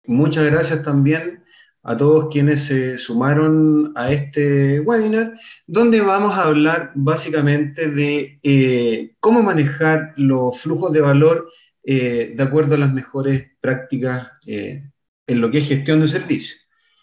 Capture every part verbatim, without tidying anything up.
Muchas gracias también a todos quienes se sumaron a este webinar, donde vamos a hablar básicamente de eh, cómo manejar los flujos de valor eh, de acuerdo a las mejores prácticas eh, en lo que es gestión de servicios.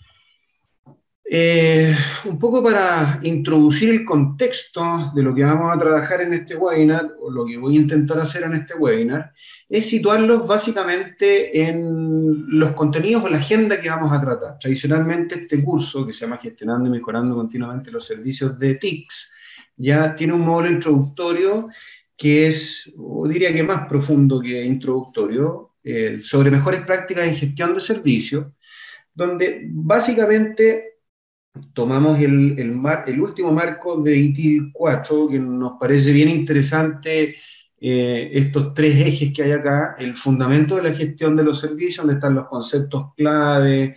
Eh, un poco para introducir el contexto de lo que vamos a trabajar en este webinar, o lo que voy a intentar hacer en este webinar, es situarlos básicamente en los contenidos o la agenda que vamos a tratar. Tradicionalmente este curso, que se llama Gestionando y Mejorando Continuamente los Servicios de T I C S, ya tiene un módulo introductorio que es, o diría que más profundo que introductorio, eh, sobre mejores prácticas en gestión de servicios, donde básicamente tomamos el, el, mar, el último marco de I T I L cuatro, que nos parece bien interesante, eh, estos tres ejes que hay acá: el fundamento de la gestión de los servicios, donde están los conceptos clave,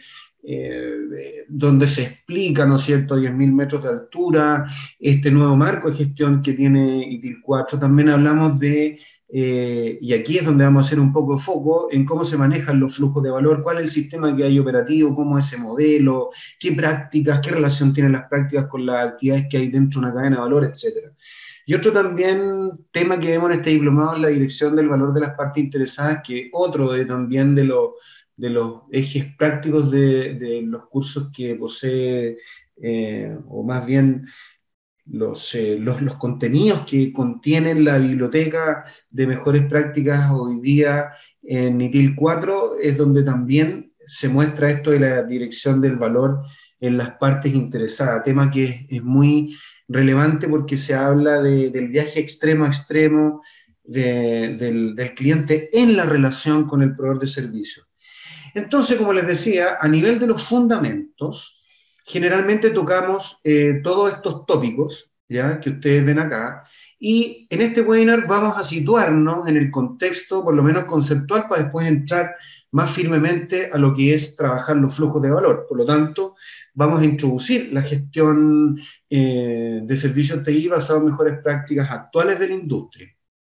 eh, donde se explica, ¿no es cierto?, diez mil metros de altura, este nuevo marco de gestión que tiene I T I L cuatro. También hablamos de Eh, y aquí es donde vamos a hacer un poco de foco en cómo se manejan los flujos de valor, cuál es el sistema que hay operativo, cómo es ese modelo, qué prácticas, qué relación tienen las prácticas con las actividades que hay dentro de una cadena de valor, etcétera. Y otro también tema que vemos en este diplomado es la dirección del valor de las partes interesadas, que otro de, también de, lo, de los ejes prácticos de, de los cursos que posee, eh, o más bien Los, eh, los, los contenidos que contienen la biblioteca de mejores prácticas hoy día en I T I L cuatro, es donde también se muestra esto de la dirección del valor en las partes interesadas, tema que es, es muy relevante porque se habla de, del viaje extremo a extremo de, del, del cliente en la relación con el proveedor de servicios. Entonces, como les decía, a nivel de los fundamentos, generalmente tocamos eh, todos estos tópicos, ¿ya?, que ustedes ven acá, y en este webinar vamos a situarnos en el contexto, por lo menos conceptual, para después entrar más firmemente a lo que es trabajar los flujos de valor. Por lo tanto, vamos a introducir la gestión eh, de servicios T I basado en mejores prácticas actuales de la industria.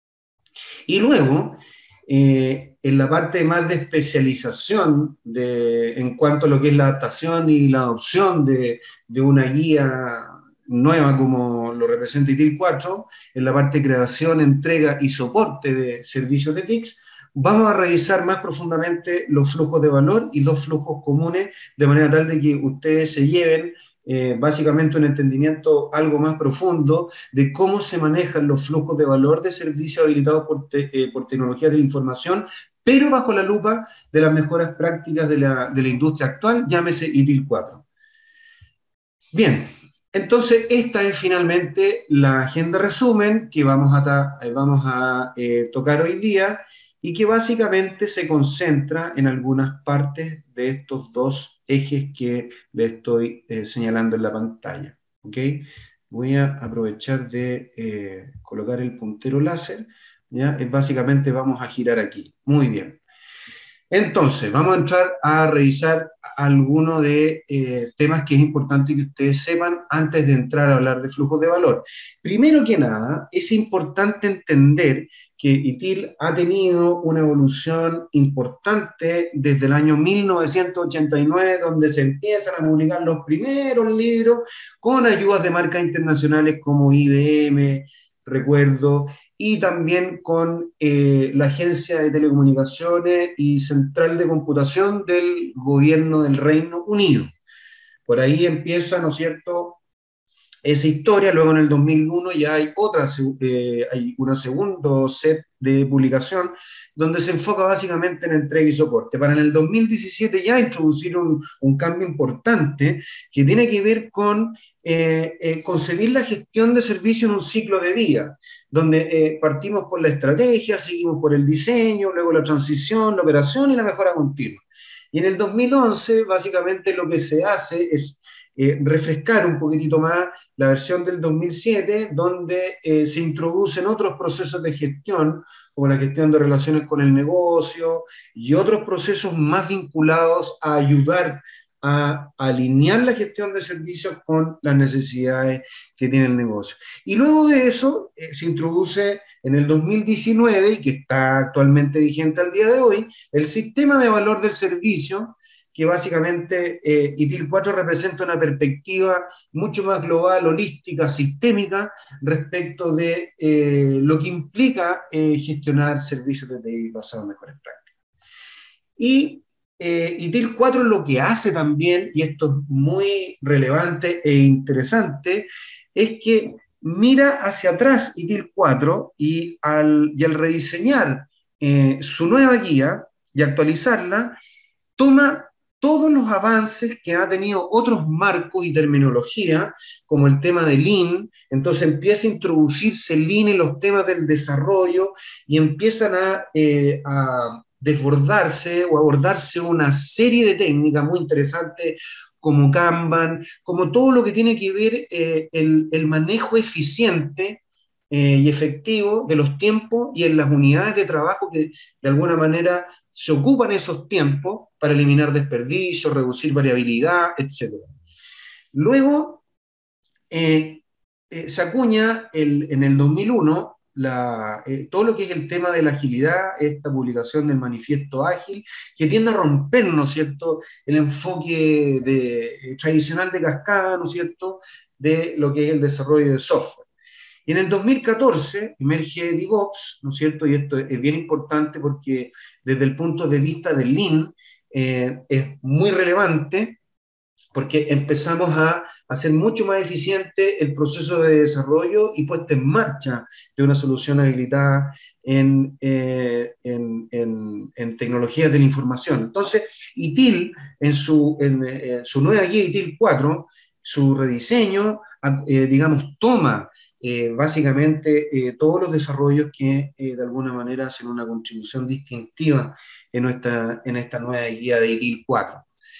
Y luego, eh, en la parte más de especialización de, en cuanto a lo que es la adaptación y la adopción de, de una guía nueva como lo representa I T I L cuatro, en la parte de creación, entrega y soporte de servicios de T I C S, vamos a revisar más profundamente los flujos de valor y los flujos comunes, de manera tal de que ustedes se lleven Eh, básicamente un entendimiento algo más profundo de cómo se manejan los flujos de valor de servicios habilitados por, te, eh, por tecnologías de la información, pero bajo la lupa de las mejores prácticas de la, de la industria actual, llámese I T I L cuatro. Bien, entonces esta es finalmente la agenda resumen que vamos a, vamos a eh, tocar hoy día, y que básicamente se concentra en algunas partes de estos dos ejes que le estoy eh, señalando en la pantalla. ¿Ok? Voy a aprovechar de eh, colocar el puntero láser. ¿Ya? Es básicamente vamos a girar aquí. Muy bien. Entonces, vamos a entrar a revisar algunos de eh, temas que es importante que ustedes sepan antes de entrar a hablar de flujos de valor. Primero que nada, es importante entender que I T I L ha tenido una evolución importante desde el año mil novecientos ochenta y nueve, donde se empiezan a publicar los primeros libros con ayudas de marcas internacionales como I B M, recuerdo, y también con eh, la Agencia de Telecomunicaciones y Central de Computación del Gobierno del Reino Unido. Por ahí empieza, ¿no es cierto?, esa historia. Luego en el dos mil uno ya hay otra, eh, hay una segundo set de publicación donde se enfoca básicamente en entrega y soporte. Para en el dos mil diecisiete ya introducir un, un cambio importante que tiene que ver con eh, eh, concebir la gestión de servicio en un ciclo de vida, donde eh, partimos por la estrategia, seguimos por el diseño, luego la transición, la operación y la mejora continua. Y en el dos mil once básicamente lo que se hace es eh, refrescar un poquitito más la versión del dos mil siete, donde eh, se introducen otros procesos de gestión, como la gestión de relaciones con el negocio y otros procesos más vinculados a ayudar a alinear la gestión de servicios con las necesidades que tiene el negocio. Y luego de eso eh, se introduce en el dos mil diecinueve, y que está actualmente vigente al día de hoy, el sistema de valor del servicio, que básicamente eh, I T I L cuatro representa una perspectiva mucho más global, holística, sistémica, respecto de eh, lo que implica eh, gestionar servicios de T I basados en mejores prácticas. Y eh, I T I L cuatro lo que hace también, y esto es muy relevante e interesante, es que mira hacia atrás I T I L cuatro y al, y al rediseñar eh, su nueva guía y actualizarla, toma todos los avances que ha tenido otros marcos y terminología, como el tema de Lean. Entonces empieza a introducirse Lean en los temas del desarrollo y empiezan a, eh, a desbordarse o abordarse una serie de técnicas muy interesantes, como Kanban, como todo lo que tiene que ver eh, el, el manejo eficiente eh, y efectivo de los tiempos y en las unidades de trabajo que de alguna manera se ocupan esos tiempos para eliminar desperdicios, reducir variabilidad, etcétera. Luego, eh, eh, se acuña el, en el dos mil uno la, eh, todo lo que es el tema de la agilidad, esta publicación del manifiesto ágil, que tiende a romper, ¿no es cierto?, el enfoque de, eh, tradicional de cascada, ¿no es cierto?, de lo que es el desarrollo de software. Y en el dos mil catorce emerge DevOps, ¿no es cierto? Y esto es bien importante porque desde el punto de vista del Lean eh, es muy relevante, porque empezamos a hacer mucho más eficiente el proceso de desarrollo y puesta en marcha de una solución habilitada en, eh, en, en, en tecnologías de la información. Entonces, I T I L, en su, en, eh, su nueva guía I T I L cuatro, su rediseño, eh, digamos, toma eh, básicamente eh, todos los desarrollos que eh, de alguna manera hacen una contribución distintiva en, nuestra, en esta nueva guía de I T I L cuatro.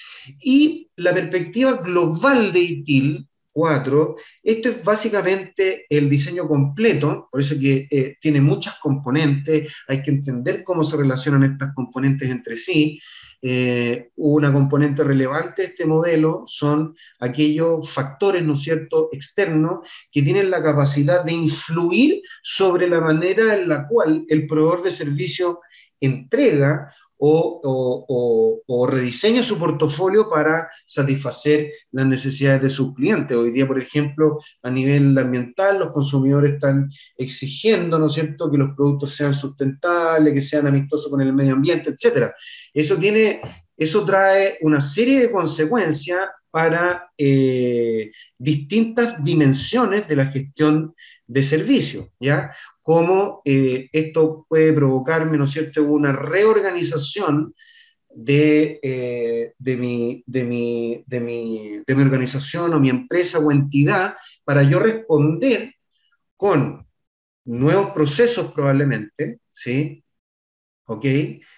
Y la perspectiva global de I T I L cuatro, esto es básicamente el diseño completo, por eso que eh, tiene muchas componentes, hay que entender cómo se relacionan estas componentes entre sí. Eh, una componente relevante de este modelo son aquellos factores, ¿no es cierto?, externos, que tienen la capacidad de influir sobre la manera en la cual el proveedor de servicio entrega O, o, o, o rediseña su portafolio para satisfacer las necesidades de sus clientes. Hoy día, por ejemplo, a nivel ambiental, los consumidores están exigiendo, ¿no es cierto?, que los productos sean sustentables, que sean amistosos con el medio ambiente, etcétera. Eso tiene, eso trae una serie de consecuencias para eh, distintas dimensiones de la gestión de servicios, ¿ya? Cómo eh, esto puede provocarme, ¿no es cierto?, una reorganización de, eh, de, mi, de, mi, de, mi, de mi organización o mi empresa o entidad para yo responder con nuevos procesos probablemente, ¿sí? ¿Ok?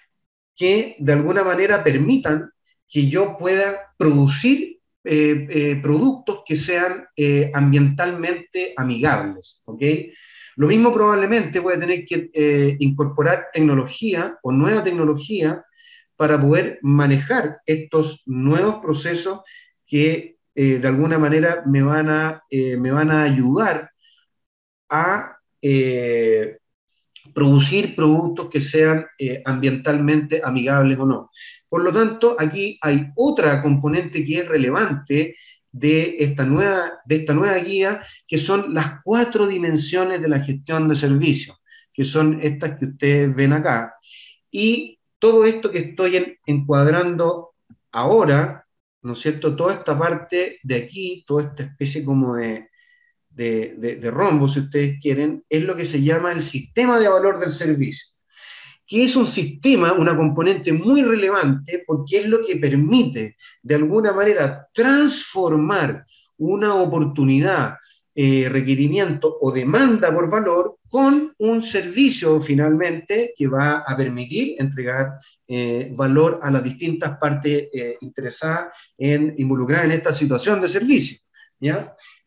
Que de alguna manera permitan que yo pueda producir eh, eh, productos que sean eh, ambientalmente amigables, ¿ok? Lo mismo probablemente voy a tener que eh, incorporar tecnología o nueva tecnología para poder manejar estos nuevos procesos que eh, de alguna manera me van a, eh, me van a ayudar a eh, producir productos que sean eh, ambientalmente amigables o no. Por lo tanto, aquí hay otra componente que es relevante de esta nueva, de esta nueva guía, que son las cuatro dimensiones de la gestión de servicios, que son estas que ustedes ven acá. Y todo esto que estoy en, encuadrando ahora, ¿no es cierto?, toda esta parte de aquí, toda esta especie como de, de, de, de rombo, si ustedes quieren, es lo que se llama el sistema de valor del servicio, que es un sistema, una componente muy relevante, porque es lo que permite, de alguna manera, transformar una oportunidad, eh, requerimiento o demanda por valor con un servicio, finalmente, que va a permitir entregar eh, valor a las distintas partes eh, interesadas en involucrar en esta situación de servicio, ¿ya?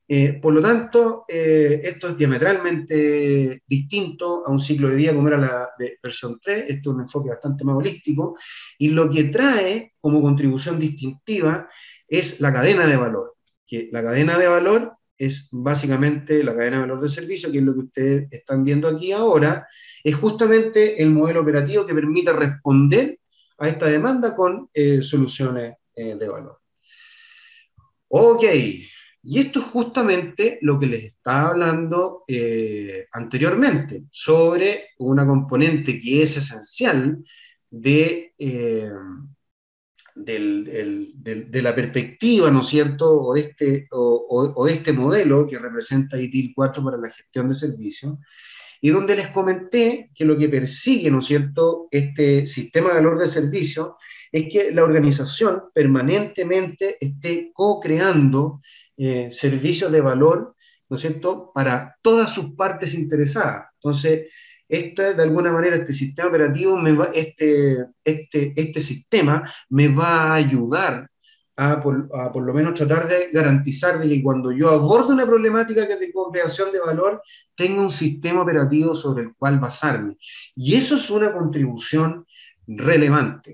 Eh, por lo tanto, eh, esto es diametralmente distinto a un ciclo de vida como era la versión tres. Esto es un enfoque bastante más holístico, y lo que trae como contribución distintiva es la cadena de valor, que la cadena de valor es básicamente la cadena de valor del servicio, que es lo que ustedes están viendo aquí ahora, es justamente el modelo operativo que permite responder a esta demanda con eh, soluciones eh, de valor. Ok, y esto es justamente lo que les estaba hablando eh, anteriormente, sobre una componente que es esencial de, eh, del, del, del, de la perspectiva, ¿no es cierto?, o de este, o, o, o de este modelo que representa I T I L cuatro para la gestión de servicios, y donde les comenté que lo que persigue, ¿no es cierto?, este sistema de valor de servicio es que la organización permanentemente esté co-creando eh, servicios de valor, ¿no es cierto?, para todas sus partes interesadas. Entonces, esto es, de alguna manera, este sistema operativo, me va, este, este, este sistema me va a ayudar a por, a por lo menos tratar de garantizar de que cuando yo abordo una problemática que es de co-creación de valor, tengo un sistema operativo sobre el cual basarme. Y eso es una contribución relevante.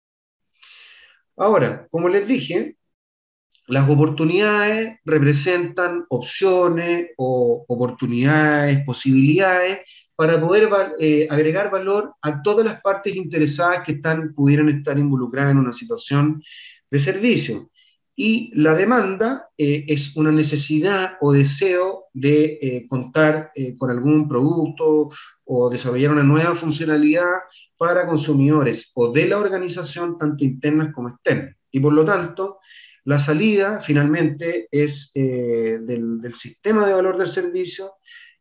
Ahora, como les dije, las oportunidades representan opciones o oportunidades, posibilidades para poder eh, agregar valor a todas las partes interesadas que están, pudieran estar involucradas en una situación de servicio. Y la demanda eh, es una necesidad o deseo de eh, contar eh, con algún producto o desarrollar una nueva funcionalidad para consumidores o de la organización, tanto internas como externas. Y por lo tanto, la salida finalmente es eh, del, del sistema de valor del servicio,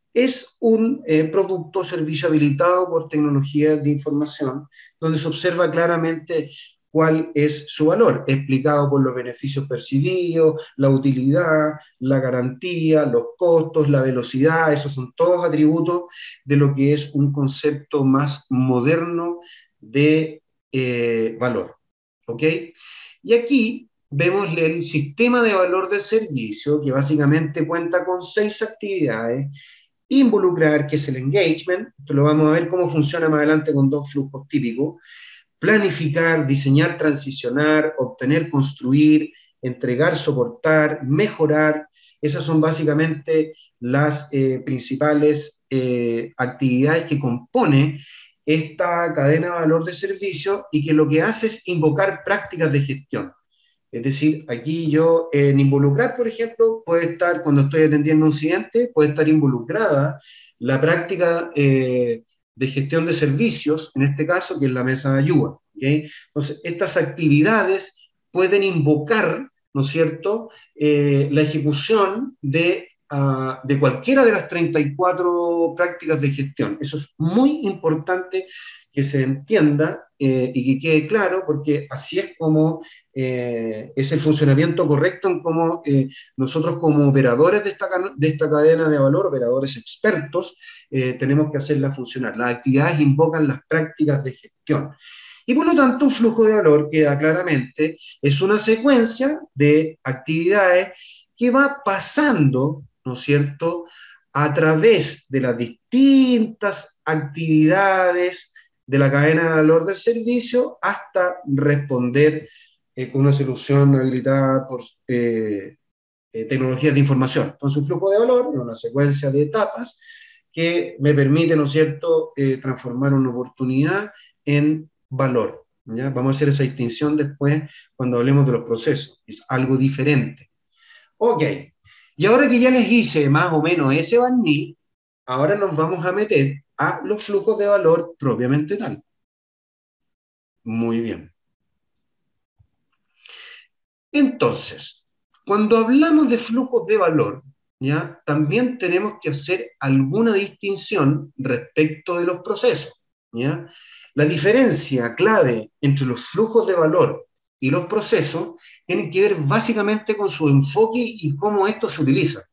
es un eh, producto o servicio habilitado por tecnologías de información, donde se observa claramente cuál es su valor, explicado por los beneficios percibidos, la utilidad, la garantía, los costos, la velocidad. Esos son todos atributos de lo que es un concepto más moderno de eh, valor. ¿Ok? Y aquí vemos el sistema de valor del servicio, que básicamente cuenta con seis actividades. Involucrar, que es el engagement, esto lo vamos a ver cómo funciona más adelante con dos flujos típicos. Planificar, diseñar, transicionar, obtener, construir, entregar, soportar, mejorar. Esas son básicamente las eh, principales eh, actividades que compone esta cadena de valor de servicio, y que lo que hace es invocar prácticas de gestión. Es decir, aquí yo en involucrar, por ejemplo, puede estar, cuando estoy atendiendo un incidente, puede estar involucrada la práctica eh, de gestión de servicios, en este caso, que es la mesa de ayuda. ¿Okay? Entonces, estas actividades pueden invocar, ¿no es cierto?, eh, la ejecución de, uh, de cualquiera de las treinta y cuatro prácticas de gestión. Eso es muy importante que se entienda eh, y que quede claro, porque así es como eh, es el funcionamiento correcto en cómo eh, nosotros, como operadores de esta, de esta cadena de valor, operadores expertos, eh, tenemos que hacerla funcionar. Las actividades invocan las prácticas de gestión. Y por lo tanto, un flujo de valor, queda claramente, es una secuencia de actividades que va pasando, ¿no es cierto?, a través de las distintas actividades de la cadena de valor del servicio hasta responder eh, con una solución habilitada por eh, eh, tecnologías de información. Entonces, un flujo de valor es una secuencia de etapas que me permite, ¿no es cierto?, eh, transformar una oportunidad en valor. ¿Ya? Vamos a hacer esa distinción después cuando hablemos de los procesos. Es algo diferente. Ok. Y ahora que ya les hice más o menos ese barniz, ahora nos vamos a meter a los flujos de valor propiamente tal. Muy bien. Entonces, cuando hablamos de flujos de valor, ¿ya?, también tenemos que hacer alguna distinción respecto de los procesos. ¿Ya? La diferencia clave entre los flujos de valor y los procesos tiene que ver básicamente con su enfoque y cómo esto se utiliza.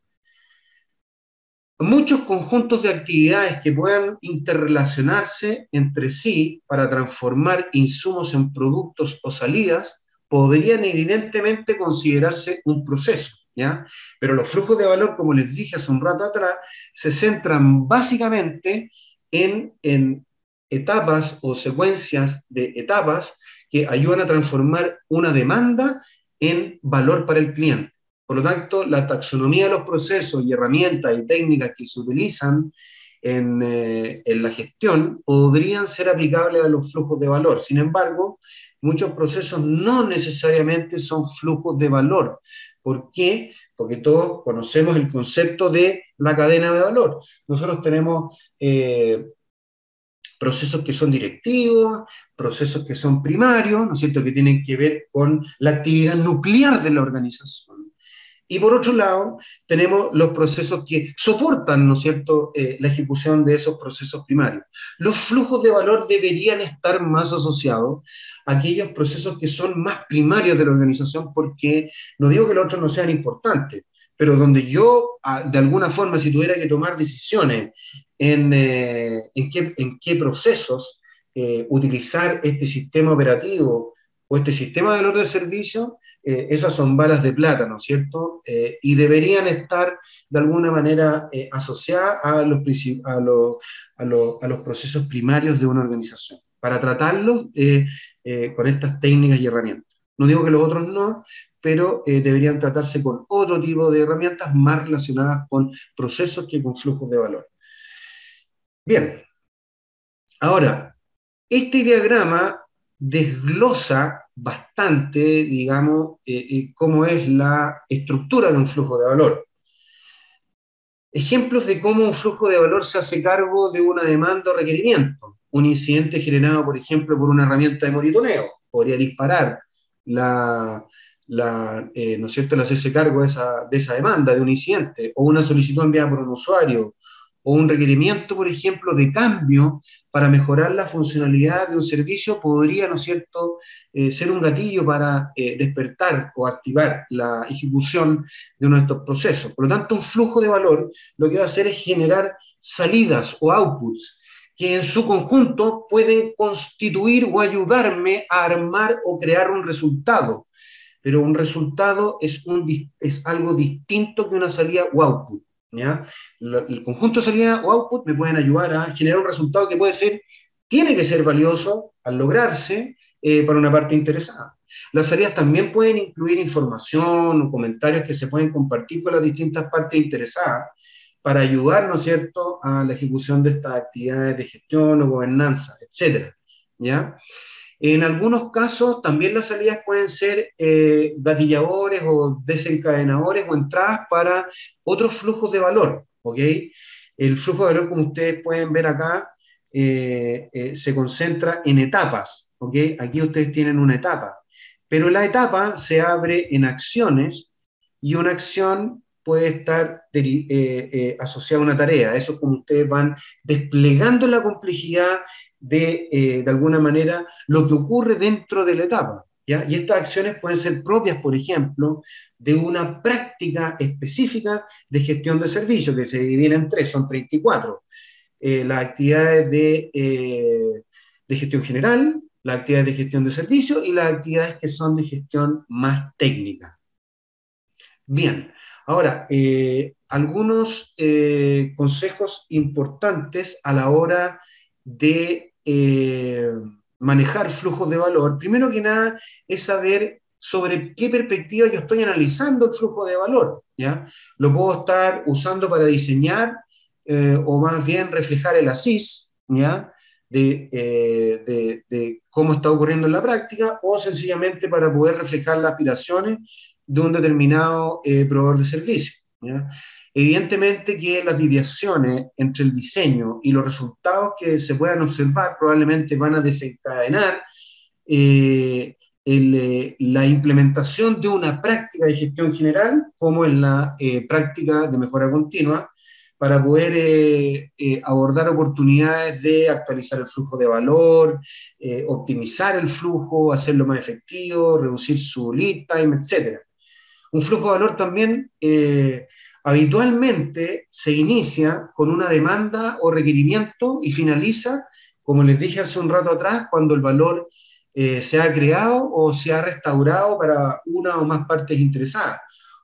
Muchos conjuntos de actividades que puedan interrelacionarse entre sí para transformar insumos en productos o salidas podrían evidentemente considerarse un proceso. ¿ya? Pero los flujos de valor, como les dije hace un rato atrás, se centran básicamente en, en etapas o secuencias de etapas que ayudan a transformar una demanda en valor para el cliente. Por lo tanto, la taxonomía de los procesos y herramientas y técnicas que se utilizan en, eh, en la gestión podrían ser aplicables a los flujos de valor. Sin embargo, muchos procesos no necesariamente son flujos de valor. ¿Por qué? Porque todos conocemos el concepto de la cadena de valor. Nosotros tenemos eh, procesos que son directivos, procesos que son primarios, ¿no es cierto?, que tienen que ver con la actividad nuclear de la organización. Y por otro lado, tenemos los procesos que soportan, ¿no es cierto?, eh, la ejecución de esos procesos primarios. Los flujos de valor deberían estar más asociados a aquellos procesos que son más primarios de la organización, porque no digo que los otros no sean importantes, pero donde yo, de alguna forma, si tuviera que tomar decisiones en, eh, en, qué, en qué procesos eh, utilizar este sistema operativo o este sistema de valor de servicio, eh, esas son balas de plata, ¿no es cierto? Eh, y deberían estar de alguna manera eh, asociadas a los, a, los, a, los, a los procesos primarios de una organización, para tratarlos eh, eh, con estas técnicas y herramientas. No digo que los otros no, pero eh, deberían tratarse con otro tipo de herramientas más relacionadas con procesos que con flujos de valor. Bien, ahora, este diagrama desglosa bastante, digamos, eh, eh, cómo es la estructura de un flujo de valor. Ejemplos de cómo un flujo de valor se hace cargo de una demanda o requerimiento. Un incidente generado, por ejemplo, por una herramienta de monitoreo. Podría disparar la, la, eh, ¿no es cierto?, el hacerse cargo de esa, de esa demanda, de un incidente, o una solicitud enviada por un usuario, o un requerimiento, por ejemplo, de cambio para mejorar la funcionalidad de un servicio, podría, ¿no es cierto?, eh, ser un gatillo para eh, despertar o activar la ejecución de uno de estos procesos. Por lo tanto, un flujo de valor lo que va a hacer es generar salidas o outputs que en su conjunto pueden constituir o ayudarme a armar o crear un resultado. Pero un resultado es, un, es algo distinto que una salida o output. ¿Ya? El conjunto de salida o output me pueden ayudar a generar un resultado que puede ser, tiene que ser valioso al lograrse eh, para una parte interesada. Las salidas también pueden incluir información o comentarios que se pueden compartir con las distintas partes interesadas para ayudar, ¿no es cierto?, a la ejecución de estas actividades de gestión o gobernanza, etcétera. ¿Ya? En algunos casos también las salidas pueden ser eh, gatilladores o desencadenadores o entradas para otros flujos de valor, ¿ok? El flujo de valor, como ustedes pueden ver acá, eh, eh, se concentra en etapas, ¿ok? Aquí ustedes tienen una etapa, pero la etapa se abre en acciones y una acción puede estar eh, eh, asociada a una tarea. Eso es como ustedes van desplegando la complejidad de, eh, de alguna manera, lo que ocurre dentro de la etapa, ¿ya? Y estas acciones pueden ser propias, por ejemplo, de una práctica específica de gestión de servicios, que se dividen en tres, son treinta y cuatro. Eh, las actividades de, eh, de gestión general, las actividades de gestión de servicios y las actividades que son de gestión más técnica. Bien, ahora, eh, algunos eh, consejos importantes a la hora de eh, manejar flujos de valor. Primero que nada es saber sobre qué perspectiva yo estoy analizando el flujo de valor, ¿ya? Lo puedo estar usando para diseñar eh, o más bien reflejar el ASIS, ¿ya?, de, eh, de, de cómo está ocurriendo en la práctica, o sencillamente para poder reflejar las aspiraciones de un determinado eh, proveedor de servicio, ¿ya? Evidentemente que las desviaciones entre el diseño y los resultados que se puedan observar probablemente van a desencadenar eh, el, eh, la implementación de una práctica de gestión general, como en la eh, práctica de mejora continua, para poder eh, eh, abordar oportunidades de actualizar el flujo de valor, eh, optimizar el flujo, hacerlo más efectivo, reducir su lead time, etcétera. Un flujo de valor también eh, habitualmente se inicia con una demanda o requerimiento y finaliza, como les dije hace un rato atrás, cuando el valor eh, se ha creado o se ha restaurado para una o más partes interesadas.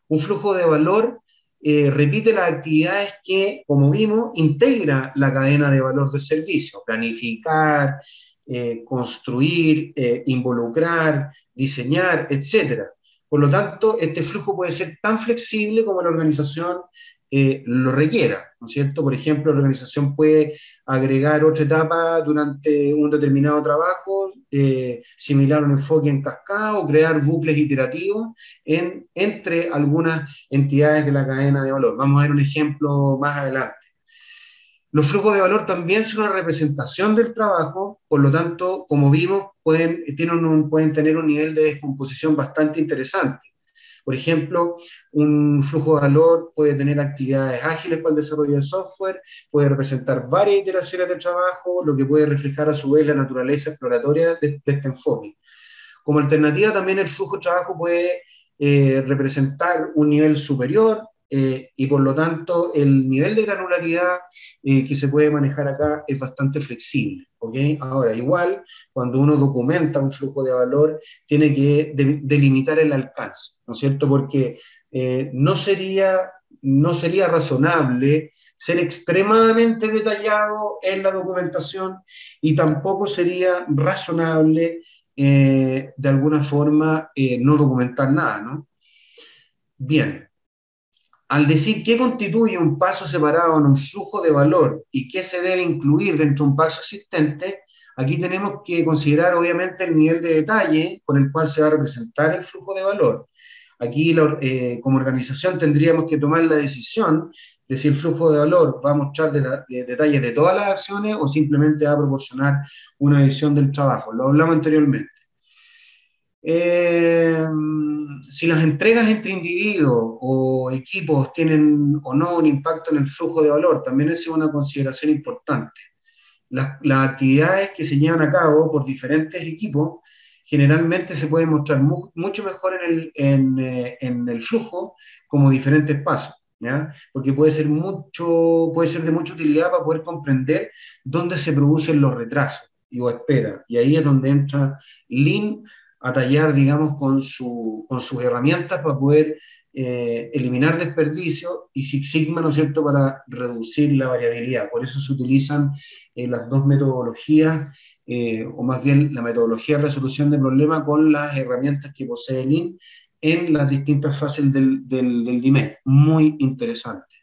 Un flujo de valor eh, repite las actividades que, como vimos, integra la cadena de valor del servicio: planificar, eh, construir, eh, involucrar, diseñar, etcétera. Por lo tanto, este flujo puede ser tan flexible como la organización eh, lo requiera, ¿no es cierto? Por ejemplo, la organización puede agregar otra etapa durante un determinado trabajo, eh, similar a un enfoque en cascada, o crear bucles iterativos en, entre algunas entidades de la cadena de valor. Vamos a ver un ejemplo más adelante. Los flujos de valor también son una representación del trabajo, por lo tanto, como vimos, pueden, tienen un, pueden tener un nivel de descomposición bastante interesante. Por ejemplo, un flujo de valor puede tener actividades ágiles para el desarrollo de software, puede representar varias iteraciones de trabajo, lo que puede reflejar a su vez la naturaleza exploratoria de, de este enfoque. Como alternativa, también el flujo de trabajo puede eh, representar un nivel superior, eh, y por lo tanto el nivel de granularidad eh, que se puede manejar acá es bastante flexible, ¿okay? Ahora, igual, cuando uno documenta un flujo de valor, tiene que de, delimitar el alcance, ¿no es cierto? Porque eh, no sería, no sería razonable ser extremadamente detallado en la documentación, y tampoco sería razonable eh, de alguna forma eh, no documentar nada, ¿no? Bien. Al decir qué constituye un paso separado en un flujo de valor y qué se debe incluir dentro de un paso existente, aquí tenemos que considerar obviamente el nivel de detalle con el cual se va a representar el flujo de valor. Aquí eh, como organización tendríamos que tomar la decisión de si el flujo de valor va a mostrar de la, de detalles de todas las acciones o simplemente va a proporcionar una visión del trabajo. Lo hablamos anteriormente. Eh, si las entregas entre individuos o equipos tienen o no un impacto en el flujo de valor, también es una consideración importante. Las, las actividades que se llevan a cabo por diferentes equipos generalmente se pueden mostrar mu mucho mejor en el, en, eh, en el flujo como diferentes pasos, ¿ya? Porque puede ser, mucho, puede ser de mucha utilidad para poder comprender dónde se producen los retrasos y, o espera. Y ahí es donde entra Lean a tallar, digamos, con, su, con sus herramientas para poder eh, eliminar desperdicios, y Six Sigma, ¿no es cierto?, para reducir la variabilidad. Por eso se utilizan eh, las dos metodologías, eh, o más bien la metodología de resolución de problemas con las herramientas que posee Lean en las distintas fases del, del, del D M E. Muy interesante.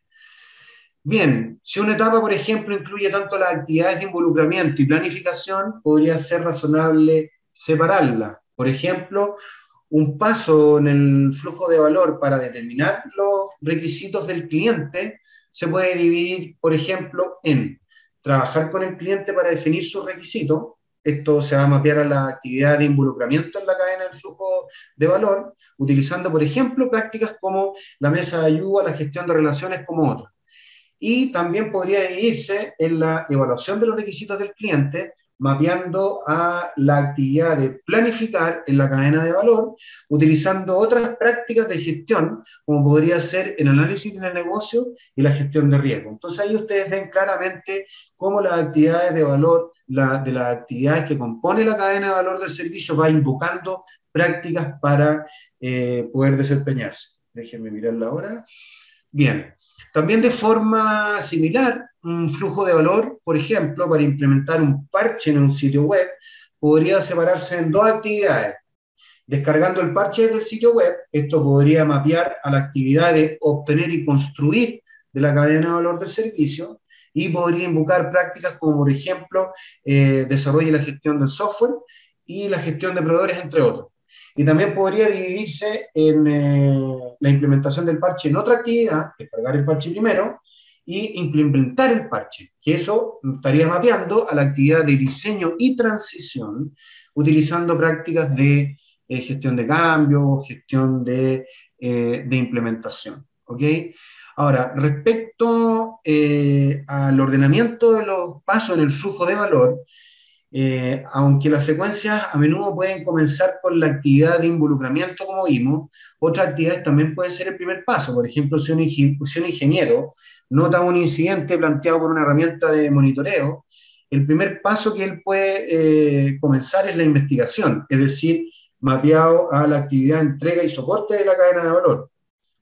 Bien, si una etapa, por ejemplo, incluye tanto las actividades de involucramiento y planificación, podría ser razonable separarla. Por ejemplo, un paso en el flujo de valor para determinar los requisitos del cliente se puede dividir, por ejemplo, en trabajar con el cliente para definir sus requisitos. Esto se va a mapear a la actividad de involucramiento en la cadena del flujo de valor, utilizando, por ejemplo, prácticas como la mesa de ayuda, la gestión de relaciones como otras. Y también podría dividirse en la evaluación de los requisitos del cliente, mapeando a la actividad de planificar en la cadena de valor, utilizando otras prácticas de gestión, como podría ser el análisis del negocio y la gestión de riesgo. Entonces ahí ustedes ven claramente cómo las actividades de valor, la, de las actividades que compone la cadena de valor del servicio, va invocando prácticas para eh, poder desempeñarse. Déjenme mirarla ahora. Bien. También de forma similar, un flujo de valor, por ejemplo, para implementar un parche en un sitio web, podría separarse en dos actividades. Descargando el parche del sitio web, esto podría mapear a la actividad de obtener y construir de la cadena de valor del servicio, y podría invocar prácticas como, por ejemplo, eh, desarrollo y la gestión del software y la gestión de proveedores, entre otros. Y también podría dividirse en eh, la implementación del parche en otra actividad, descargar el parche primero, y implementar el parche, que eso estaría mapeando a la actividad de diseño y transición, utilizando prácticas de eh, gestión de cambio, gestión de, eh, de implementación. ¿Ok? Ahora, respecto eh, al ordenamiento de los pasos en el flujo de valor, Eh, aunque las secuencias a menudo pueden comenzar con la actividad de involucramiento, como vimos, otras actividades también pueden ser el primer paso. Por ejemplo, si un, si un ingeniero nota un incidente planteado por una herramienta de monitoreo, el primer paso que él puede eh, comenzar es la investigación, es decir, mapeado a la actividad de entrega y soporte de la cadena de valor.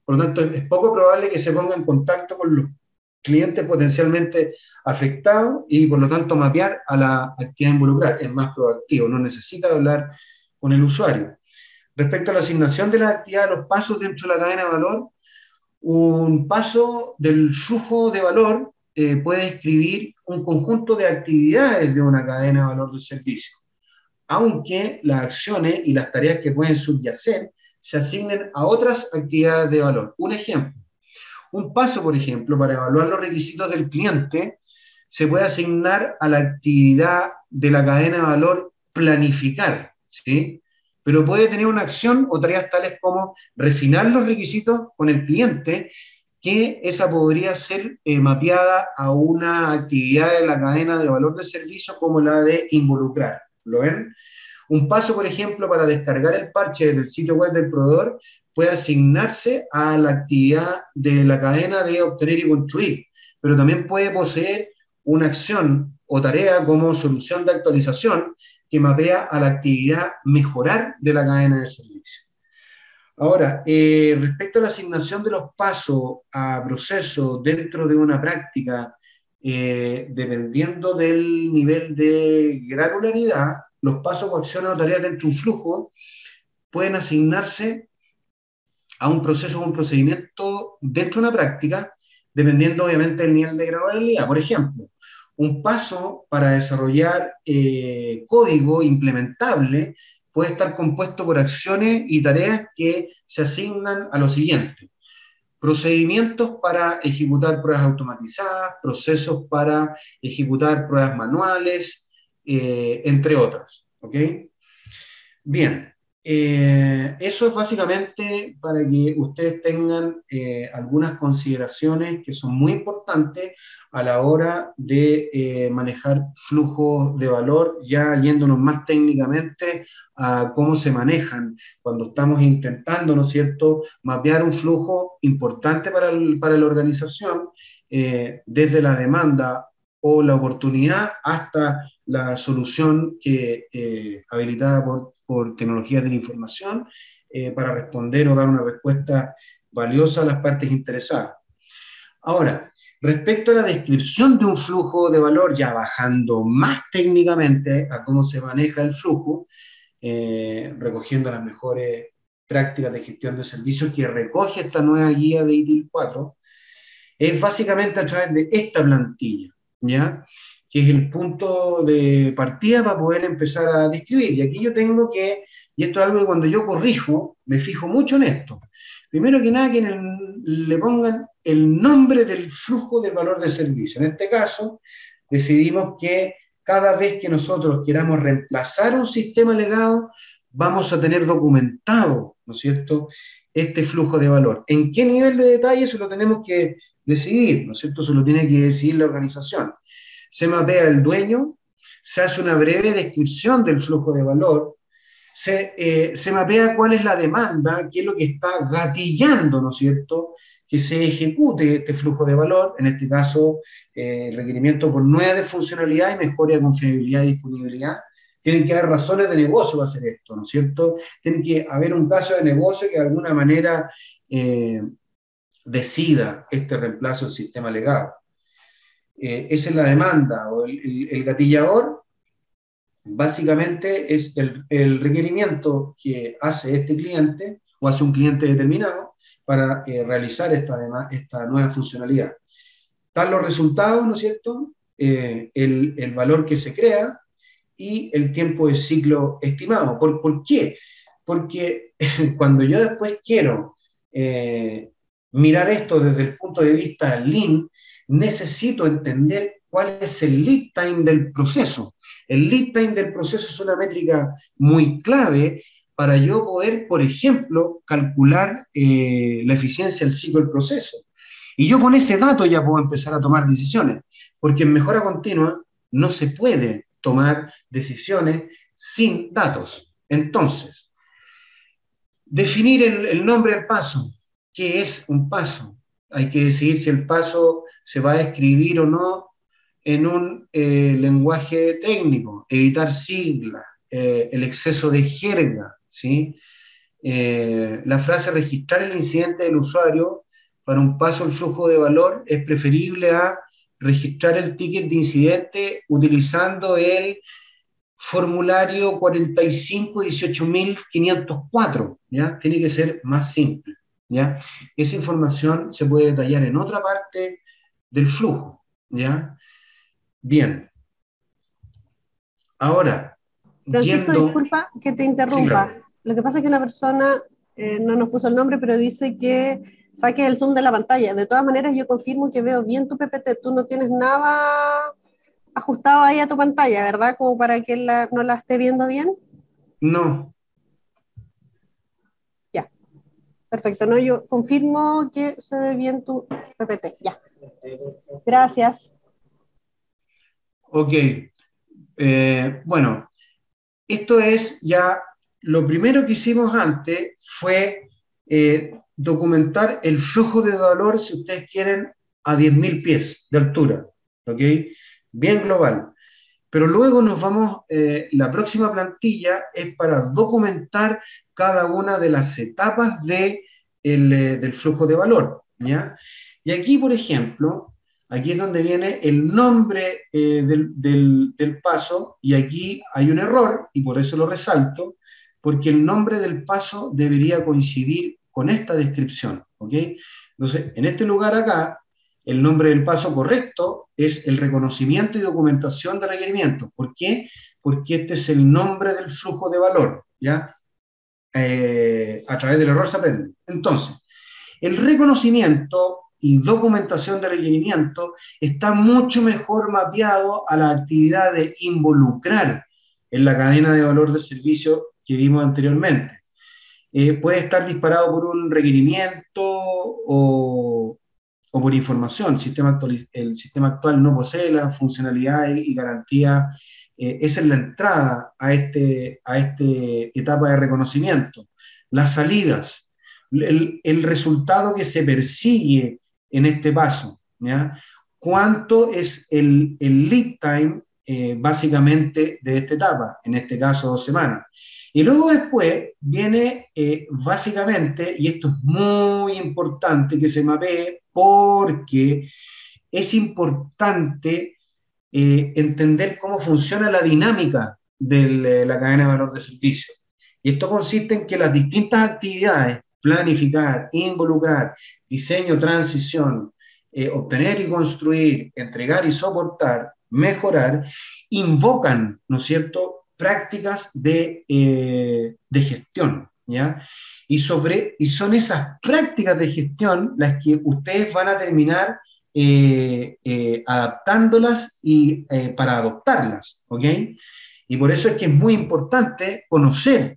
por lo tanto es poco probable que se ponga en contacto con los clientes potencialmente afectados y por lo tanto mapear a la actividad involucrada. Es más proactivo, no necesita hablar con el usuario. Respecto a la asignación de la actividad, los pasos dentro de la cadena de valor, un paso del flujo de valor eh, puede describir un conjunto de actividades de una cadena de valor de servicio, aunque las acciones y las tareas que pueden subyacer se asignen a otras actividades de valor. Un ejemplo, un paso, por ejemplo, para evaluar los requisitos del cliente, se puede asignar a la actividad de la cadena de valor planificar, ¿sí? Pero puede tener una acción o tareas tales como refinar los requisitos con el cliente, que esa podría ser eh, mapeada a una actividad de la cadena de valor de servicio como la de involucrar. ¿Lo ven? Un paso, por ejemplo, para descargar el parche desde el sitio web del proveedor puede asignarse a la actividad de la cadena de obtener y construir, pero también puede poseer una acción o tarea como solución de actualización que mapea a la actividad mejorar de la cadena de servicio. Ahora, eh, respecto a la asignación de los pasos a procesos dentro de una práctica, eh, dependiendo del nivel de granularidad, los pasos o acciones o tareas dentro de un flujo pueden asignarse a un proceso o un procedimiento dentro de una práctica, dependiendo obviamente del nivel de granularidad. Por ejemplo, un paso para desarrollar eh, código implementable puede estar compuesto por acciones y tareas que se asignan a lo siguiente: procedimientos para ejecutar pruebas automatizadas, procesos para ejecutar pruebas manuales, eh, entre otras. ¿Ok? Bien, eh, eso es básicamente para que ustedes tengan eh, algunas consideraciones que son muy importantes a la hora de eh, manejar flujos de valor, ya yéndonos más técnicamente a cómo se manejan cuando estamos intentando, ¿no es cierto?, mapear un flujo importante para, el, para la organización, eh, desde la demanda o la oportunidad hasta la solución que, eh, habilitada por, por tecnologías de la información, eh, para responder o dar una respuesta valiosa a las partes interesadas. Ahora, respecto a la descripción de un flujo de valor, ya bajando más técnicamente a cómo se maneja el flujo, eh, recogiendo las mejores prácticas de gestión de servicios que recoge esta nueva guía de I T I L cuatro, es básicamente a través de esta plantilla, ¿ya?, que es el punto de partida para poder empezar a describir. Y aquí yo tengo que, y esto es algo que cuando yo corrijo, me fijo mucho en esto. Primero que nada, que en el, le pongan el nombre del flujo del valor de servicio. En este caso, decidimos que cada vez que nosotros queramos reemplazar un sistema legado, vamos a tener documentado, ¿no es cierto?, este flujo de valor. ¿En qué nivel de detalle? Eso lo tenemos que decidir, ¿no es cierto? Eso lo tiene que decidir la organización. Se mapea el dueño, se hace una breve descripción del flujo de valor, se, eh, se mapea cuál es la demanda, qué es lo que está gatillando, ¿no es cierto?, que se ejecute este flujo de valor, en este caso, eh, el requerimiento por nueva de funcionalidad y mejora de confiabilidad y disponibilidad. Tienen que haber razones de negocio para hacer esto, ¿no es cierto? Tiene que haber un caso de negocio que de alguna manera eh, decida este reemplazo del sistema legado. Eh, esa es la demanda, o el, el, el gatillador, básicamente es el, el requerimiento que hace este cliente, o hace un cliente determinado, para eh, realizar esta, esta nueva funcionalidad. Están los resultados, ¿no es cierto?, eh, el, el valor que se crea y el tiempo de ciclo estimado. ¿Por, por qué? Porque cuando yo después quiero eh, mirar esto desde el punto de vista Lean, necesito entender cuál es el lead time del proceso. El lead time del proceso es una métrica muy clave para yo poder, por ejemplo, calcular eh, la eficiencia del ciclo del proceso. Y yo con ese dato ya puedo empezar a tomar decisiones, porque en mejora continua no se puede tomar decisiones sin datos. Entonces, definir el, el nombre del paso. ¿Qué es un paso? Hay que decidir si el paso se va a escribir o no en un eh, lenguaje técnico, evitar siglas, eh, el exceso de jerga, ¿sí? eh, la frase registrar el incidente del usuario para un paso al flujo de valor es preferible a registrar el ticket de incidente utilizando el formulario cuarenta y cinco dieciocho mil quinientos cuatro, ¿ya? Tiene que ser más simple, ¿ya? Esa información se puede detallar en otra parte del flujo, ¿ya? Bien. Ahora, Francisco, yendo... disculpa que te Sí, interrumpa. claro. Lo que pasa es que una persona, eh, no nos puso el nombre, pero dice que saques el zoom de la pantalla. De todas maneras, yo confirmo que veo bien tu P P T. Tú no tienes nada ajustado ahí a tu pantalla, ¿verdad? Como para que la, no la esté viendo bien. No, Ya, perfecto. No, yo confirmo que se ve bien tu P P T. Ya. Gracias. ok. Eh, bueno, esto es ya, lo primero que hicimos antes fue eh, documentar el flujo de dolor, si ustedes quieren, a diez mil pies de altura, ¿ok? Bien global. Pero luego nos vamos, eh, la próxima plantilla es para documentar cada una de las etapas de el, eh, del flujo de valor, ¿ya? Y aquí, por ejemplo, aquí es donde viene el nombre eh, del, del, del paso, y aquí hay un error, y por eso lo resalto, porque el nombre del paso debería coincidir con esta descripción, ¿ok? Entonces, en este lugar acá, el nombre del paso correcto es el reconocimiento y documentación de requerimientos. ¿Por qué? Porque este es el nombre del flujo de valor, ¿ya? Eh, a través del error se aprende. Entonces, el reconocimiento y documentación de requerimientos está mucho mejor mapeado a la actividad de involucrar en la cadena de valor del servicio que vimos anteriormente. Eh, puede estar disparado por un requerimiento o, o por información. El sistema, actual, el sistema actual no posee las funcionalidades y garantías. Eh, esa es la entrada a esta a este etapa de reconocimiento. Las salidas, el, el resultado que se persigue en este paso, ¿ya? ¿Cuánto es el, el lead time eh, básicamente de esta etapa? En este caso, dos semanas. Y luego después viene eh, básicamente, y esto es muy importante que se mapee porque es importante eh, entender cómo funciona la dinámica de la cadena de valor de servicio. Y esto consiste en que las distintas actividades, planificar, involucrar, diseño, transición, eh, obtener y construir, entregar y soportar, mejorar, invocan, ¿no es cierto?, prácticas de, eh, de gestión, ¿ya? Y, sobre, y son esas prácticas de gestión las que ustedes van a terminar eh, eh, adaptándolas y eh, para adoptarlas, ¿ok? Y por eso es que es muy importante conocer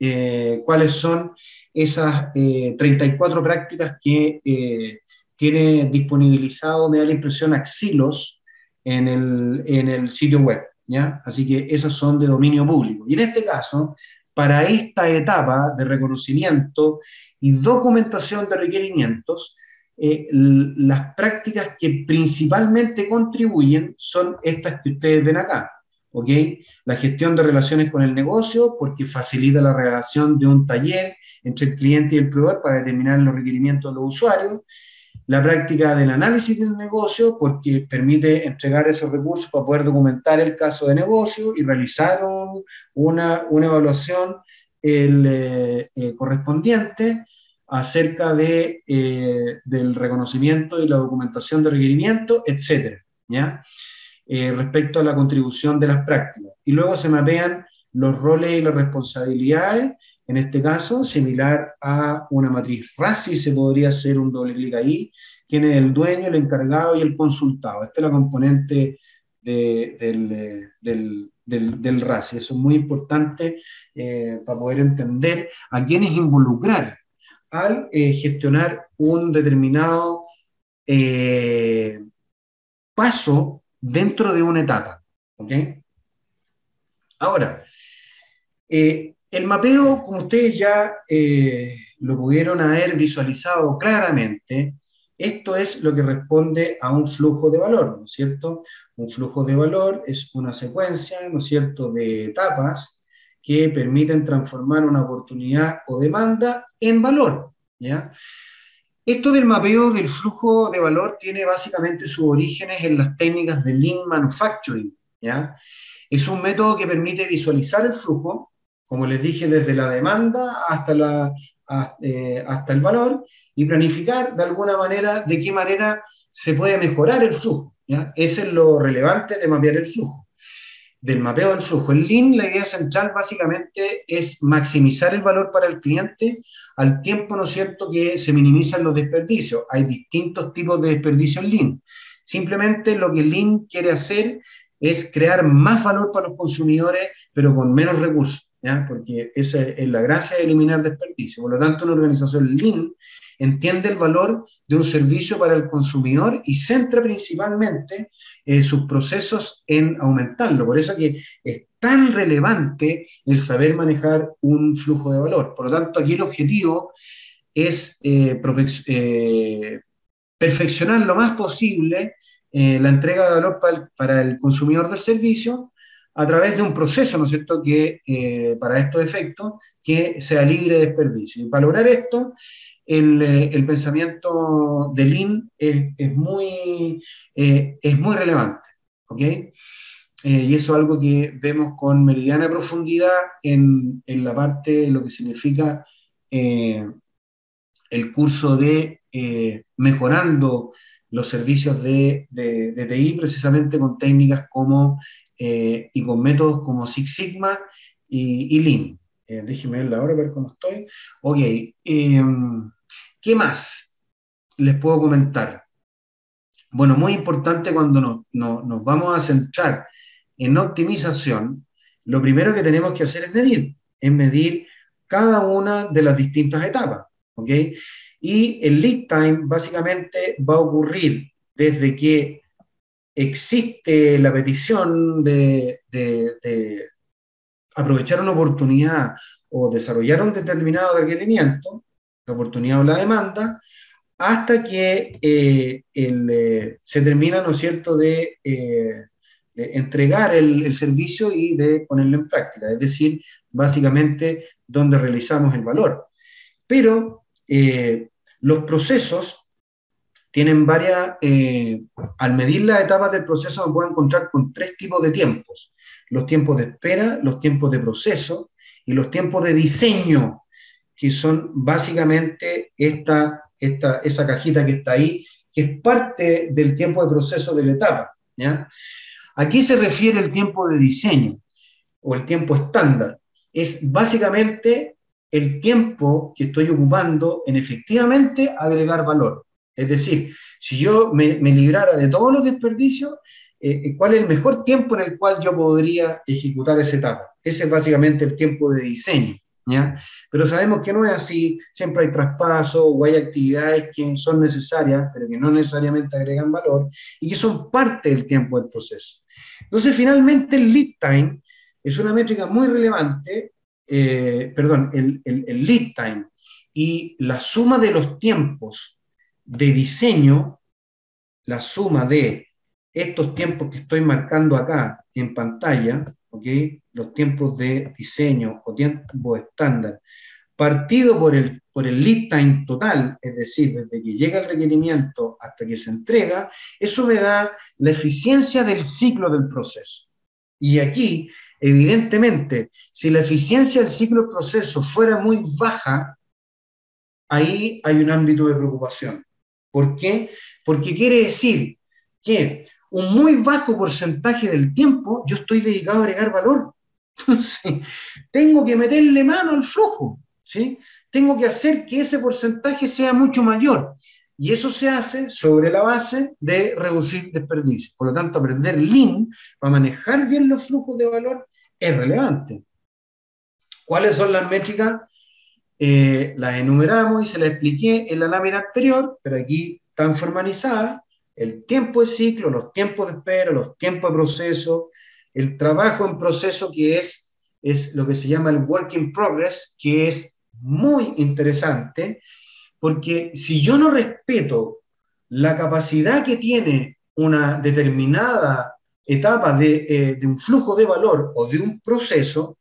eh, cuáles son esas eh, treinta y cuatro prácticas que eh, tiene disponibilizado, me da la impresión, Axilos en el, en el sitio web, ¿ya? Así que esas son de dominio público. Y en este caso, para esta etapa de reconocimiento y documentación de requerimientos, eh, las prácticas que principalmente contribuyen son estas que ustedes ven acá, ¿ok? La gestión de relaciones con el negocio, porque facilita la relación de un taller entre el cliente y el proveedor para determinar los requerimientos de los usuarios. La práctica del análisis del negocio, porque permite entregar esos recursos para poder documentar el caso de negocio y realizar un, una, una evaluación el, eh, eh, correspondiente acerca de, eh, del reconocimiento y la documentación de requerimientos, etcétera, ¿ya? Eh, respecto a la contribución de las prácticas. Y luego se mapean los roles y las responsabilidades, en este caso, similar a una matriz RACI, se podría hacer un doble clic ahí, quién es el dueño, el encargado y el consultado. Esta es la componente de, del, del, del, del RACI. Eso es muy importante eh, para poder entender a quiénes involucrar al eh, gestionar un determinado eh, paso dentro de una etapa. ¿Ok? Ahora, eh, el mapeo, como ustedes ya eh, lo pudieron haber visualizado claramente, esto es lo que responde a un flujo de valor, ¿no es cierto? Un flujo de valor es una secuencia, ¿no es cierto?, de etapas que permiten transformar una oportunidad o demanda en valor, ¿ya? Esto del mapeo del flujo de valor tiene básicamente sus orígenes en las técnicas de Lean Manufacturing, ¿ya? Es un método que permite visualizar el flujo, como les dije, desde la demanda hasta, la, hasta, eh, hasta el valor, y planificar de alguna manera de qué manera se puede mejorar el flujo, ¿ya? Ese es lo relevante de mapear el flujo, del mapeo del flujo. En Lean, la idea central básicamente es maximizar el valor para el cliente al tiempo, ¿no es cierto?, que se minimizan los desperdicios. Hay distintos tipos de desperdicio en Lean. Simplemente lo que Lean quiere hacer es crear más valor para los consumidores, pero con menos recursos, ¿ya? Porque esa es la gracia de eliminar desperdicio. Por lo tanto, una organización Lean entiende el valor de un servicio para el consumidor y centra principalmente eh, sus procesos en aumentarlo. Por eso que es tan relevante el saber manejar un flujo de valor. Por lo tanto, aquí el objetivo es eh, eh, perfeccionar lo más posible eh, la entrega de valor para el, para el consumidor del servicio a través de un proceso, ¿no es cierto?, que eh, para estos efectos, que sea libre de desperdicio. Y para lograr esto, el, el pensamiento de Lean es, es, muy, eh, es muy relevante, ¿ok? Eh, y eso es algo que vemos con meridiana profundidad en, en la parte de lo que significa eh, el curso de eh, mejorando los servicios de, de, de T I, precisamente con técnicas como, eh, y con métodos como Six Sigma y, y Lean. Eh, déjenme ver la hora, ver cómo estoy. Ok, eh, ¿qué más les puedo comentar? Bueno, muy importante cuando nos, nos, nos vamos a centrar en optimización, lo primero que tenemos que hacer es medir, es medir cada una de las distintas etapas, ¿ok? Y el lead time básicamente va a ocurrir desde que existe la petición de, de, de aprovechar una oportunidad o desarrollar un determinado requerimiento, la oportunidad o la demanda, hasta que eh, el, eh, se termina, ¿no es cierto?, de, eh, de entregar el, el servicio y de ponerlo en práctica, es decir, básicamente donde realizamos el valor. Pero eh, los procesos tienen varias, eh, al medir las etapas del proceso me puedo encontrar con tres tipos de tiempos: los tiempos de espera, los tiempos de proceso y los tiempos de diseño, que son básicamente esta, esta, esa cajita que está ahí, que es parte del tiempo de proceso de la etapa, ¿ya? ¿A qué se refiere el tiempo de diseño o el tiempo estándar? Es básicamente el tiempo que estoy ocupando en efectivamente agregar valor. Es decir, si yo me, me librara de todos los desperdicios, eh, ¿cuál es el mejor tiempo en el cual yo podría ejecutar esa etapa? Ese es básicamente el tiempo de diseño, ¿ya? Pero sabemos que no es así, siempre hay traspasos o hay actividades que son necesarias, pero que no necesariamente agregan valor y que son parte del tiempo del proceso. Entonces, finalmente, el lead time es una métrica muy relevante, eh, perdón, el, el, el lead time y la suma de los tiempos de diseño, la suma de estos tiempos que estoy marcando acá en pantalla, ¿okay?, los tiempos de diseño o tiempo estándar, partido por el, por el lead time total, es decir, desde que llega el requerimiento hasta que se entrega, eso me da la eficiencia del ciclo del proceso. Y aquí, evidentemente, si la eficiencia del ciclo del proceso fuera muy baja, ahí hay un ámbito de preocupación. ¿Por qué? Porque quiere decir que un muy bajo porcentaje del tiempo yo estoy dedicado a agregar valor. Entonces, tengo que meterle mano al flujo, ¿sí? Tengo que hacer que ese porcentaje sea mucho mayor. Y eso se hace sobre la base de reducir desperdicios. Por lo tanto, aprender Lean para manejar bien los flujos de valor es relevante. ¿Cuáles son las métricas? Eh, las enumeramos y se las expliqué en la lámina anterior, pero aquí están formalizadas: el tiempo de ciclo, los tiempos de espera, los tiempos de proceso, el trabajo en proceso, que es, es lo que se llama el work in progress, que es muy interesante, porque si yo no respeto la capacidad que tiene una determinada etapa de, eh, de un flujo de valor o de un proceso,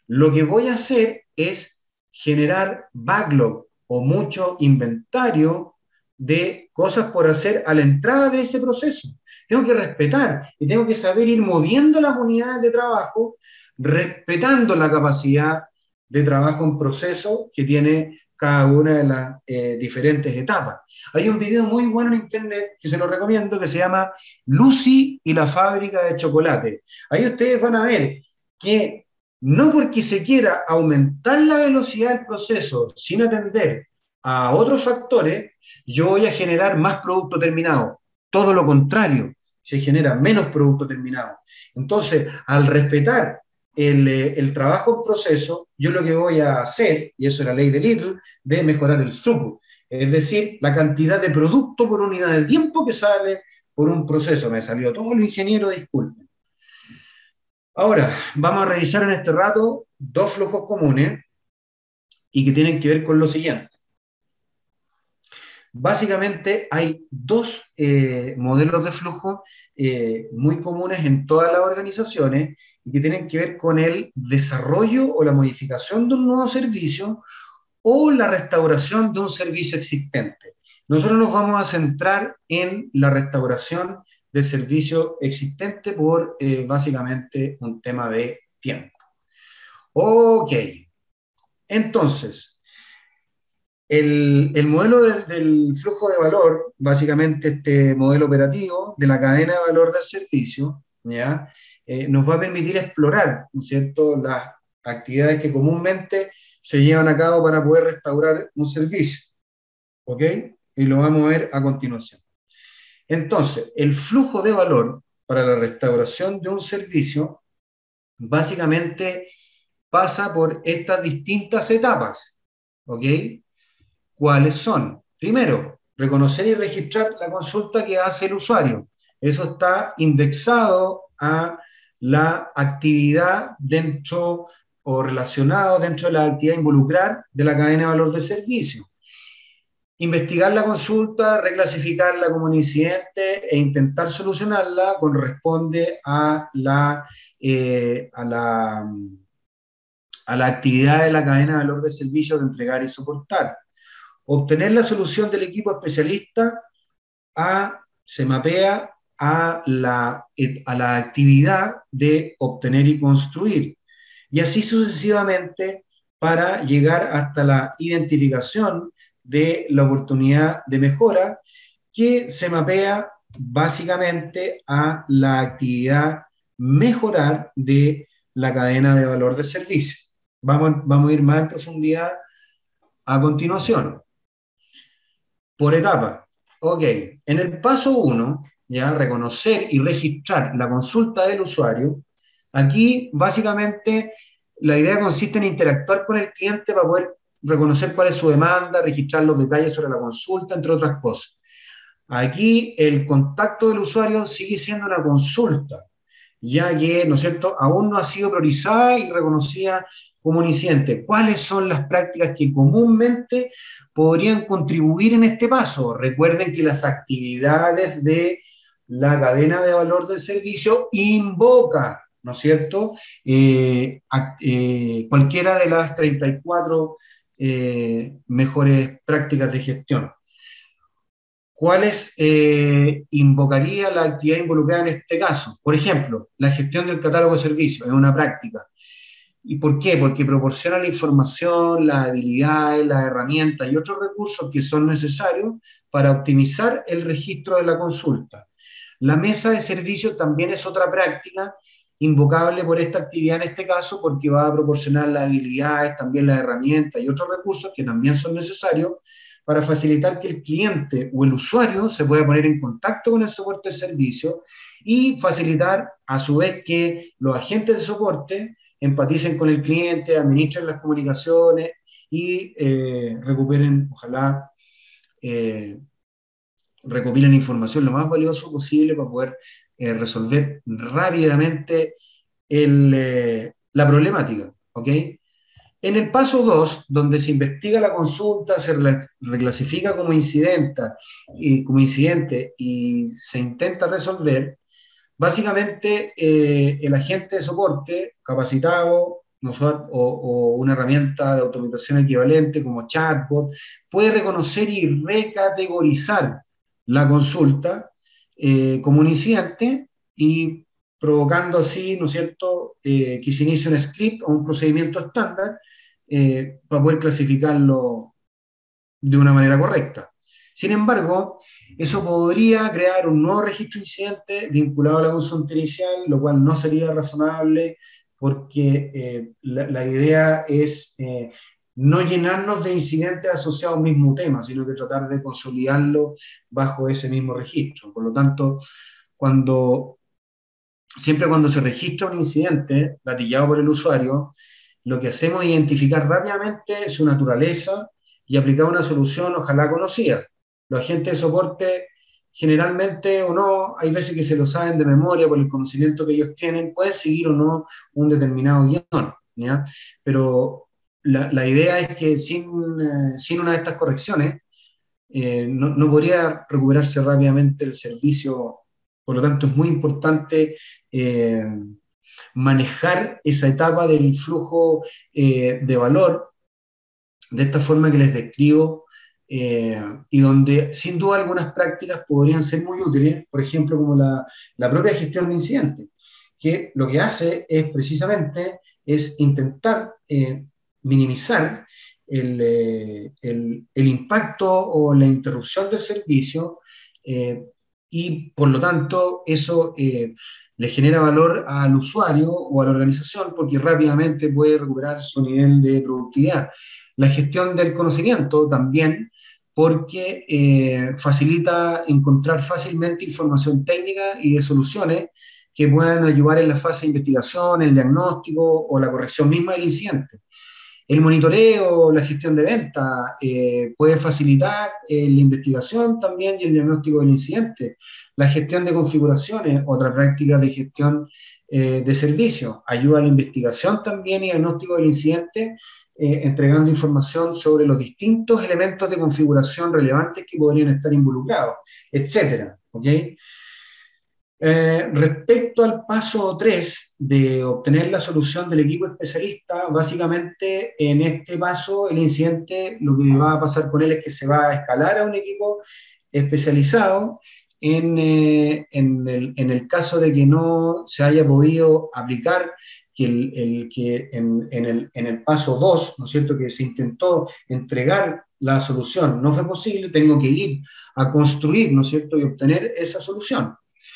lo que voy a hacer es generar backlog o mucho inventario de cosas por hacer a la entrada de ese proceso. Tengo que respetar y tengo que saber ir moviendo las unidades de trabajo, respetando la capacidad de trabajo en proceso que tiene cada una de las eh, diferentes etapas. Hay un video muy bueno en internet que se lo recomiendo que se llama Lucy y la fábrica de chocolate. Ahí ustedes van a ver que no porque se quiera aumentar la velocidad del proceso sin atender a otros factores, yo voy a generar más producto terminado. Todo lo contrario, se genera menos producto terminado. Entonces, al respetar el, el trabajo en proceso, yo lo que voy a hacer, y eso es la ley de Little, de mejorar el throughput, es decir, la cantidad de producto por unidad de tiempo que sale por un proceso. Me salió todo lo ingeniero, disculpen. Ahora, vamos a revisar en este rato dos flujos comunes y que tienen que ver con lo siguiente. Básicamente hay dos eh, modelos de flujo eh, muy comunes en todas las organizaciones y que tienen que ver con el desarrollo o la modificación de un nuevo servicio o la restauración de un servicio existente. Nosotros nos vamos a centrar en la restauración del servicio existente por eh, básicamente un tema de tiempo. Ok, entonces, el, el modelo del, del flujo de valor, básicamente este modelo operativo de la cadena de valor del servicio, ¿ya? Eh, nos va a permitir explorar, ¿no es cierto?, las actividades que comúnmente se llevan a cabo para poder restaurar un servicio. ¿Ok? Y lo vamos a ver a continuación. Entonces, el flujo de valor para la restauración de un servicio básicamente pasa por estas distintas etapas. ¿Ok? ¿Cuáles son? Primero, reconocer y registrar la consulta que hace el usuario. Eso está indexado a la actividad dentro o relacionado dentro de la actividad involucrar de la cadena de valor de servicio. Investigar la consulta, reclasificarla como un incidente e intentar solucionarla corresponde a la, eh, a la, a la actividad de la cadena de valor de servicio de entregar y soportar. Obtener la solución del equipo especialista a, se mapea a la, a la actividad de obtener y construir. Y así sucesivamente para llegar hasta la identificación de la oportunidad de mejora que se mapea básicamente a la actividad mejorar de la cadena de valor del servicio. Vamos, vamos a ir más en profundidad a continuación. Por etapa. Ok, en el paso uno, ya reconocer y registrar la consulta del usuario, aquí básicamente la idea consiste en interactuar con el cliente para poder reconocer cuál es su demanda, registrar los detalles sobre la consulta, entre otras cosas. Aquí el contacto del usuario sigue siendo una consulta, ya que, ¿no es cierto?, aún no ha sido priorizada y reconocida como un incidente. ¿Cuáles son las prácticas que comúnmente podrían contribuir en este paso? Recuerden que las actividades de la cadena de valor del servicio invoca, ¿no es cierto?, eh, a, eh, cualquiera de las treinta y cuatro eh, mejores prácticas de gestión. ¿Cuáles eh, invocaría la actividad involucrada en este caso? Por ejemplo, la gestión del catálogo de servicios es una práctica. ¿Y por qué? Porque proporciona la información, las habilidades, las herramientas y otros recursos que son necesarios para optimizar el registro de la consulta. La mesa de servicios también es otra práctica invocable por esta actividad en este caso porque va a proporcionar las habilidades, también las herramientas y otros recursos que también son necesarios para facilitar que el cliente o el usuario se pueda poner en contacto con el soporte de servicio y facilitar a su vez que los agentes de soporte empaticen con el cliente, administren las comunicaciones y eh, recuperen, ojalá, eh, recopilen información lo más valioso posible para poder eh, resolver rápidamente el, eh, la problemática, ¿ok? En el paso dos, donde se investiga la consulta, se reclasifica como incidente, y, como incidente y se intenta resolver, básicamente, eh, el agente de soporte capacitado ¿no? o, o una herramienta de automatización equivalente como chatbot, puede reconocer y recategorizar la consulta eh, como un incidente y provocando así, ¿no es cierto?, eh, que se inicie un script o un procedimiento estándar eh, para poder clasificarlo de una manera correcta. Sin embargo, eso podría crear un nuevo registro de incidente vinculado a la consulta inicial, lo cual no sería razonable porque eh, la, la idea es eh, no llenarnos de incidentes asociados a un mismo tema, sino que tratar de consolidarlo bajo ese mismo registro. Por lo tanto, cuando, siempre cuando se registra un incidente gatillado por el usuario, lo que hacemos es identificar rápidamente su naturaleza y aplicar una solución, ojalá conocida. Los agentes de soporte, generalmente o no, hay veces que se lo saben de memoria por el conocimiento que ellos tienen, pueden seguir o no un determinado guión, ¿ya? Pero la, la idea es que sin, eh, sin una de estas correcciones eh, no, no podría recuperarse rápidamente el servicio. Por lo tanto, es muy importante eh, manejar esa etapa del flujo eh, de valor de esta forma que les describo eh, y donde sin duda algunas prácticas podrían ser muy útiles, por ejemplo, como la, la propia gestión de incidentes, que lo que hace es precisamente es intentar eh, minimizar el, eh, el, el, impacto o la interrupción del servicio eh, y por lo tanto eso eh, le genera valor al usuario o a la organización porque rápidamente puede recuperar su nivel de productividad. La gestión del conocimiento también, porque eh, facilita encontrar fácilmente información técnica y de soluciones que puedan ayudar en la fase de investigación, el diagnóstico o la corrección misma del incidente. El monitoreo, la gestión de ventas, eh, puede facilitar eh, la investigación también y el diagnóstico del incidente. La gestión de configuraciones, otra práctica de gestión eh, de servicios, ayuda a la investigación también y diagnóstico del incidente, eh, entregando información sobre los distintos elementos de configuración relevantes que podrían estar involucrados, etcétera. ¿Okay? Eh, respecto al paso tres de obtener la solución del equipo especialista, básicamente en este paso el incidente lo que va a pasar con él es que se va a escalar a un equipo especializado en, eh, en, el, en el caso de que no se haya podido aplicar que, el, el, que en, en, el, en el paso dos, ¿no es cierto?, que se intentó entregar la solución, no fue posible, tengo que ir a construir, ¿no es cierto?, y obtener esa solución.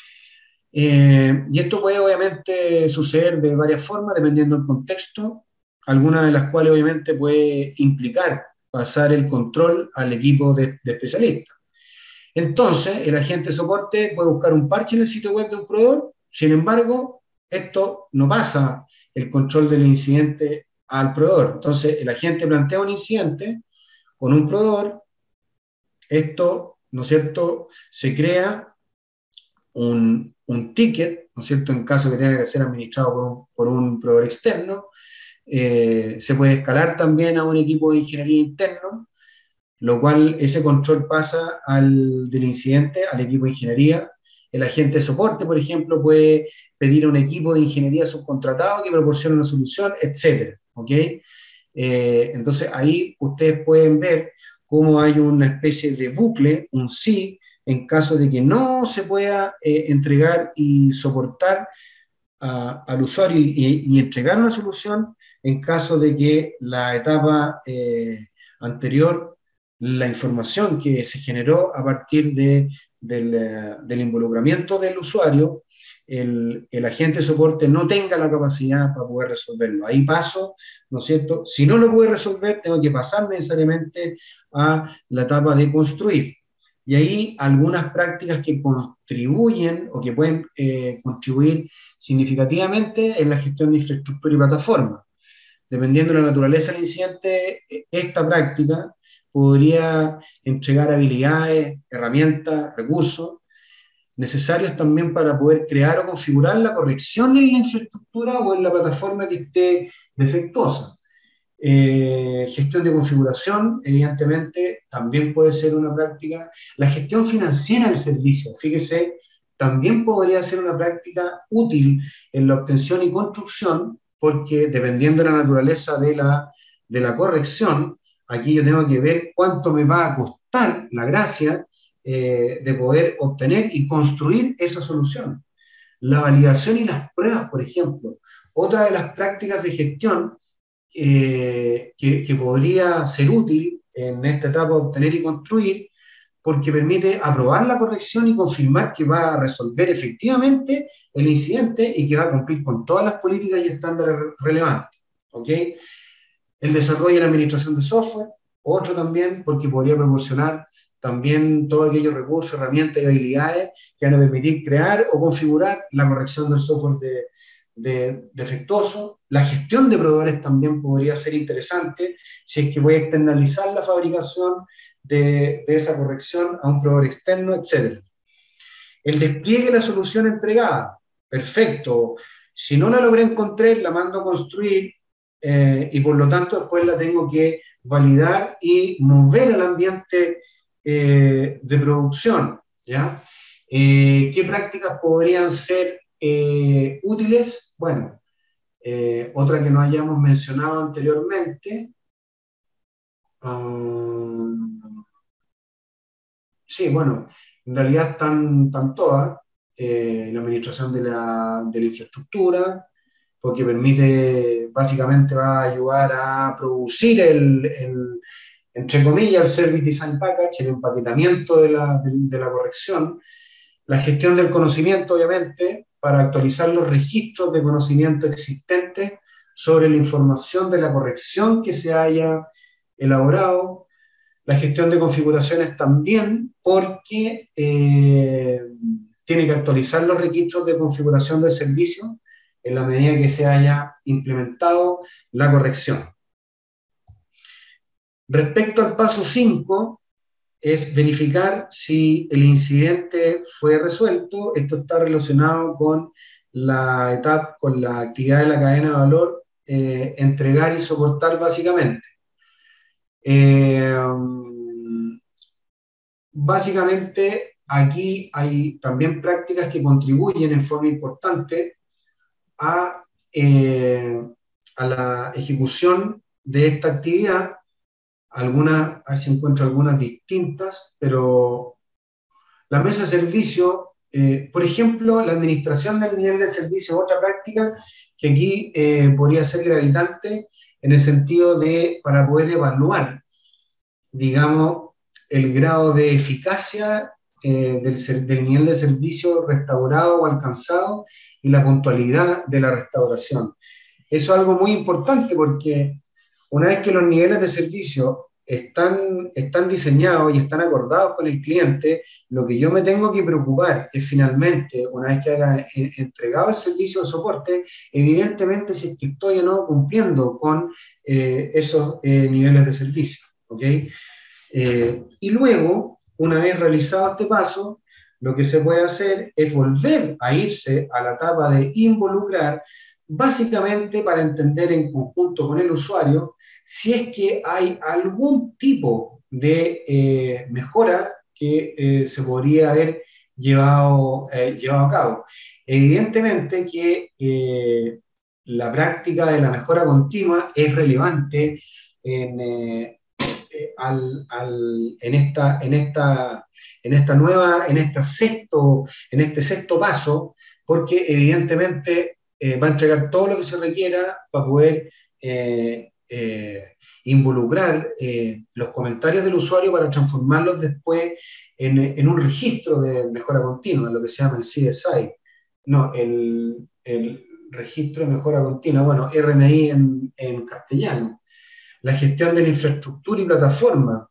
Eh, y esto puede obviamente suceder de varias formas dependiendo del contexto, algunas de las cuales obviamente puede implicar pasar el control al equipo de, de especialistas. Entonces, el agente de soporte puede buscar un parche en el sitio web de un proveedor, sin embargo, esto no pasa el control del incidente al proveedor. Entonces, el agente plantea un incidente con un proveedor, esto, ¿no es cierto?, se crea un, un ticket, ¿no es cierto?, en caso que tenga que ser administrado por un, por un proveedor externo. Eh, se puede escalar también a un equipo de ingeniería interno, lo cual ese control pasa al, del incidente al equipo de ingeniería. El agente de soporte, por ejemplo, puede pedir a un equipo de ingeniería subcontratado que proporcione una solución, etcétera. ¿Okay? Eh, entonces ahí ustedes pueden ver cómo hay una especie de bucle, un sí, en caso de que no se pueda eh, entregar y soportar a, al usuario y, y entregar una solución en caso de que la etapa eh, anterior, la información que se generó a partir de, del, del involucramiento del usuario, el, el agente de soporte no tenga la capacidad para poder resolverlo. Ahí paso, ¿no es cierto? Si no lo puede resolver, tengo que pasar necesariamente a la etapa de construir. Y ahí algunas prácticas que contribuyen o que pueden eh, contribuir significativamente en la gestión de infraestructura y plataforma. Dependiendo de la naturaleza del incidente, esta práctica podría entregar habilidades, herramientas, recursos necesarios también para poder crear o configurar la corrección en la infraestructura o en la plataforma que esté defectuosa. Eh, gestión de configuración, evidentemente, también puede ser una práctica. La gestión financiera del servicio, fíjese, también podría ser una práctica útil en la obtención y construcción porque dependiendo de la naturaleza de la, de la corrección, aquí yo tengo que ver cuánto me va a costar la gracia eh, de poder obtener y construir esa solución. La validación y las pruebas, por ejemplo, otra de las prácticas de gestión eh, que, que podría ser útil en esta etapa de obtener y construir, porque permite aprobar la corrección y confirmar que va a resolver efectivamente el incidente y que va a cumplir con todas las políticas y estándares relevantes. ¿Ok? El desarrollo y la administración de software, otro también, porque podría proporcionar también todos aquellos recursos, herramientas y habilidades que van a permitir crear o configurar la corrección del software de, de, defectuoso. La gestión de proveedores también podría ser interesante si es que voy a externalizar la fabricación de, de esa corrección a un proveedor externo, etcétera. El despliegue de la solución entregada, perfecto. Si no la logré encontrar, la mando a construir eh, y por lo tanto después la tengo que validar y mover al ambiente eh, de producción, ¿ya? Eh, ¿Qué prácticas podrían ser eh, útiles? Bueno, eh, otra que no hayamos mencionado anteriormente. Um, sí, bueno, en realidad están, están todas. Eh, la administración de la, de la infraestructura, porque permite, básicamente va a ayudar a producir el, el entre comillas, el Service Design Package, el empaquetamiento de la, de, de la corrección, la gestión del conocimiento, obviamente, para actualizar los registros de conocimiento existentes sobre la información de la corrección que se haya elaborado, la gestión de configuraciones también, porque eh, tiene que actualizar los registros de configuración del servicio en la medida que se haya implementado la corrección. Respecto al paso cinco, es verificar si el incidente fue resuelto. Esto está relacionado con la etapa, con la actividad de la cadena de valor, eh, entregar y soportar básicamente. Eh, básicamente, aquí hay también prácticas que contribuyen en forma importante a, eh, a la ejecución de esta actividad. Algunas, a ver si encuentro algunas distintas, pero la mesa de servicio, eh, por ejemplo, la administración del nivel de servicio, otra práctica que aquí eh, podría ser gravitante en el sentido de, para poder evaluar, digamos, el grado de eficacia eh, del, del nivel de servicio restaurado o alcanzado y la puntualidad de la restauración. Eso es algo muy importante porque una vez que los niveles de servicio están, están diseñados y están acordados con el cliente, lo que yo me tengo que preocupar es finalmente, una vez que haya entregado el servicio de soporte, evidentemente si es que estoy o no cumpliendo con eh, esos eh, niveles de servicio. ¿Okay? Eh, y luego, una vez realizado este paso, lo que se puede hacer es volver a irse a la etapa de involucrar, básicamente para entender en conjunto con el usuario si es que hay algún tipo de eh, mejora que eh, se podría haber llevado, eh, llevado a cabo. Evidentemente que eh, la práctica de la mejora continua es relevante en, eh, eh, al, al, en, esta, en, esta, en esta nueva, en, esta sexto, en este sexto paso, porque evidentemente Eh, va a entregar todo lo que se requiera para poder eh, eh, involucrar eh, los comentarios del usuario para transformarlos después en, en un registro de mejora continua, lo que se llama el C S I. No, el, el registro de mejora continua, bueno, R M I en, en castellano. La gestión de la infraestructura y plataforma.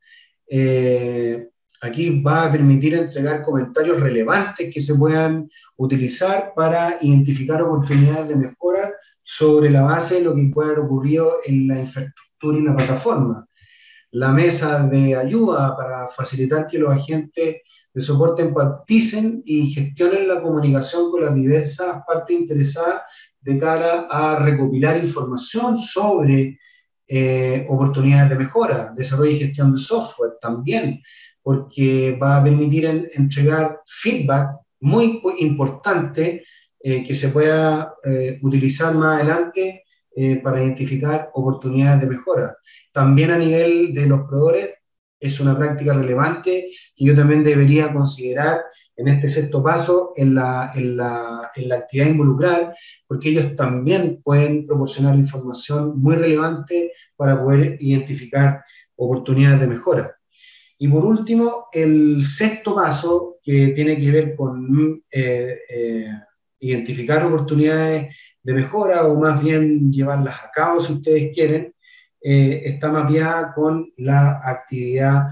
Eh, Aquí va a permitir entregar comentarios relevantes que se puedan utilizar para identificar oportunidades de mejora sobre la base de lo que pueda haber ocurrido en la infraestructura y la plataforma. La mesa de ayuda para facilitar que los agentes de soporte empaticen y gestionen la comunicación con las diversas partes interesadas de cara a recopilar información sobre eh, oportunidades de mejora, desarrollo y gestión de software también, porque va a permitir en, entregar feedback muy importante eh, que se pueda eh, utilizar más adelante eh, para identificar oportunidades de mejora. También a nivel de los proveedores es una práctica relevante que yo también debería considerar en este sexto paso en la, en la, en la actividad involucral, porque ellos también pueden proporcionar información muy relevante para poder identificar oportunidades de mejora. Y por último, el sexto paso, que tiene que ver con eh, eh, identificar oportunidades de mejora, o más bien llevarlas a cabo si ustedes quieren, eh, está mapeada con la actividad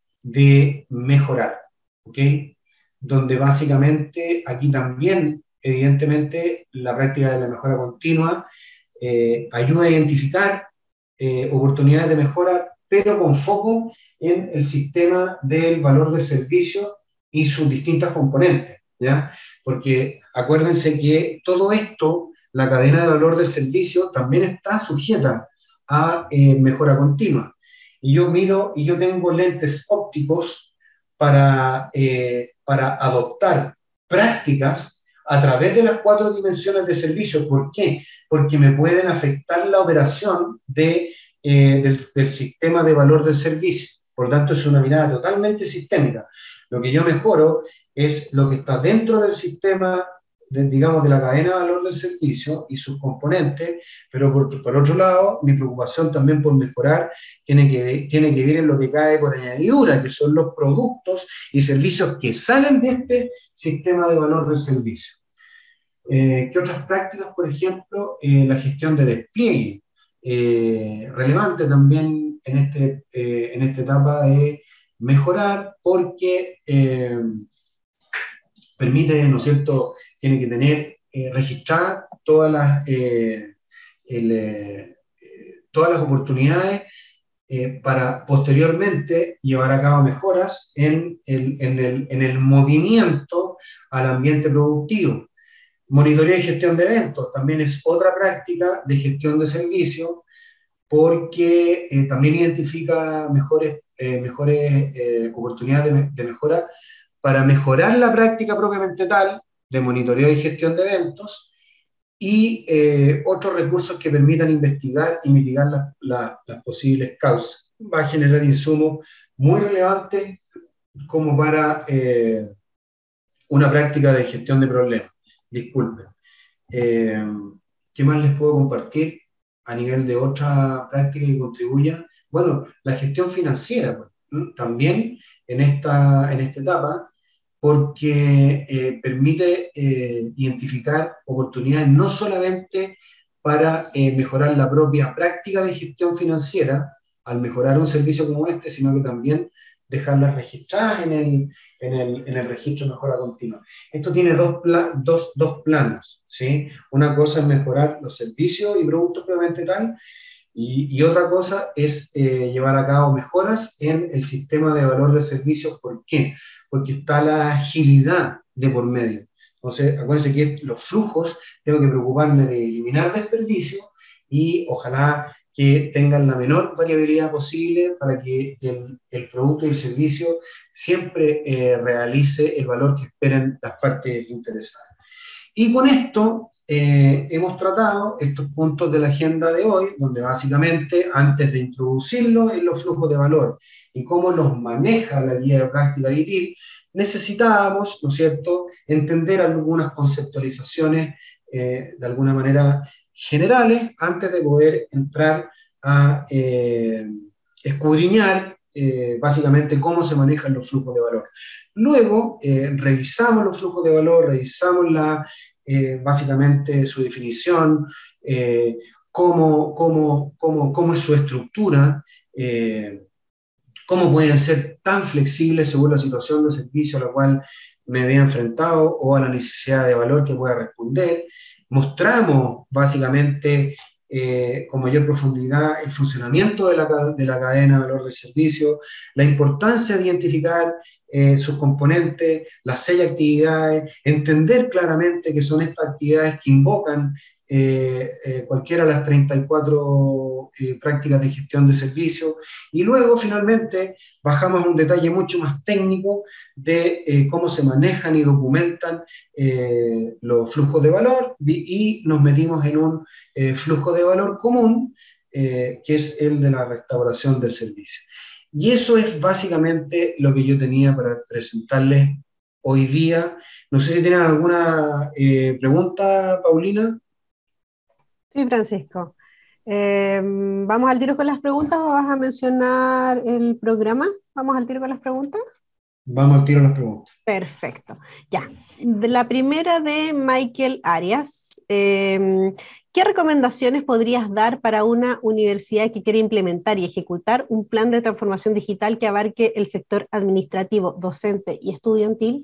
de mejorar, ¿ok? Donde básicamente aquí también, evidentemente, la práctica de la mejora continua eh, ayuda a identificar eh, oportunidades de mejora, pero con foco en el sistema del valor del servicio y sus distintas componentes, ¿ya? Porque acuérdense que todo esto, la cadena de valor del servicio, también está sujeta a eh, mejora continua. Y yo miro, y yo tengo lentes ópticos para, eh, para adoptar prácticas a través de las cuatro dimensiones de servicio. ¿Por qué? Porque me pueden afectar la operación de, eh, del, del sistema de valor del servicio. Por lo tanto, es una mirada totalmente sistémica. Lo que yo mejoro es lo que está dentro del sistema, de, digamos, de la cadena de valor del servicio y sus componentes, pero por, por otro lado, mi preocupación también por mejorar tiene que, tiene que ver en lo que cae por añadidura, que son los productos y servicios que salen de este sistema de valor del servicio. Eh, ¿Qué otras prácticas? Por ejemplo, eh, la gestión de despliegue, eh, relevante también en, este, eh, en esta etapa de mejorar, porque eh, permite, ¿no es cierto?, tiene que tener eh, registradas todas las, eh, el, eh, todas las oportunidades eh, para posteriormente llevar a cabo mejoras en el, en, el, en el movimiento al ambiente productivo. Monitoreo y gestión de eventos también es otra práctica de gestión de servicios, porque eh, también identifica mejores, eh, mejores eh, oportunidades de, de mejora para mejorar la práctica propiamente tal de monitoreo y gestión de eventos, y eh, otros recursos que permitan investigar y mitigar la, la, las posibles causas. Va a generar insumos muy relevantes como para eh, una práctica de gestión de problemas. Disculpen. Eh, ¿Qué más les puedo compartir a nivel de otra práctica que contribuya? Bueno, la gestión financiera, pues, también en esta, en esta etapa, porque eh, permite eh, identificar oportunidades no solamente para eh, mejorar la propia práctica de gestión financiera, al mejorar un servicio como este, sino que también dejarlas registradas en el, en el, en el registro de mejora continua. Esto tiene dos, pla dos, dos planos, ¿sí? Una cosa es mejorar los servicios y productos propiamente tal, y, y otra cosa es eh, llevar a cabo mejoras en el sistema de valor de servicios. ¿Por qué? Porque está la agilidad de por medio. Entonces, acuérdense que los flujos, tengo que preocuparme de eliminar desperdicios y ojalá que tengan la menor variabilidad posible para que el, el producto y el servicio siempre eh, realice el valor que esperen las partes interesadas. Y con esto eh, hemos tratado estos puntos de la agenda de hoy, donde básicamente, antes de introducirlos en los flujos de valor y cómo los maneja la guía de práctica I T I L, necesitábamos, ¿no es cierto?, entender algunas conceptualizaciones eh, de alguna manera generales antes de poder entrar a eh, escudriñar eh, básicamente cómo se manejan los flujos de valor. Luego eh, revisamos los flujos de valor, revisamos la, eh, básicamente su definición, eh, cómo, cómo, cómo, cómo es su estructura, eh, cómo pueden ser tan flexibles según la situación de servicio a la cual me vea enfrentado o a la necesidad de valor que pueda responder. Mostramos básicamente eh, con mayor profundidad el funcionamiento de la, de la cadena de valor del servicio, la importancia de identificar eh, sus componentes, las seis actividades, entender claramente que son estas actividades que invocan eh, eh, cualquiera de las treinta y cuatro eh, prácticas de gestión de servicios, y luego finalmente bajamos a un detalle mucho más técnico de eh, cómo se manejan y documentan eh, los flujos de valor, y nos metimos en un eh, flujo de valor común, eh, que es el de la restauración del servicio. Y eso es básicamente lo que yo tenía para presentarles hoy día. No sé si tienen alguna eh, pregunta, Paulina. Sí, Francisco. Eh, ¿vamos al tiro con las preguntas o vas a mencionar el programa? ¿Vamos al tiro con las preguntas? Vamos al tiro a las preguntas. Perfecto. Ya. De la primera de Michael Arias. Eh, ¿Qué recomendaciones podrías dar para una universidad que quiere implementar y ejecutar un plan de transformación digital que abarque el sector administrativo, docente y estudiantil?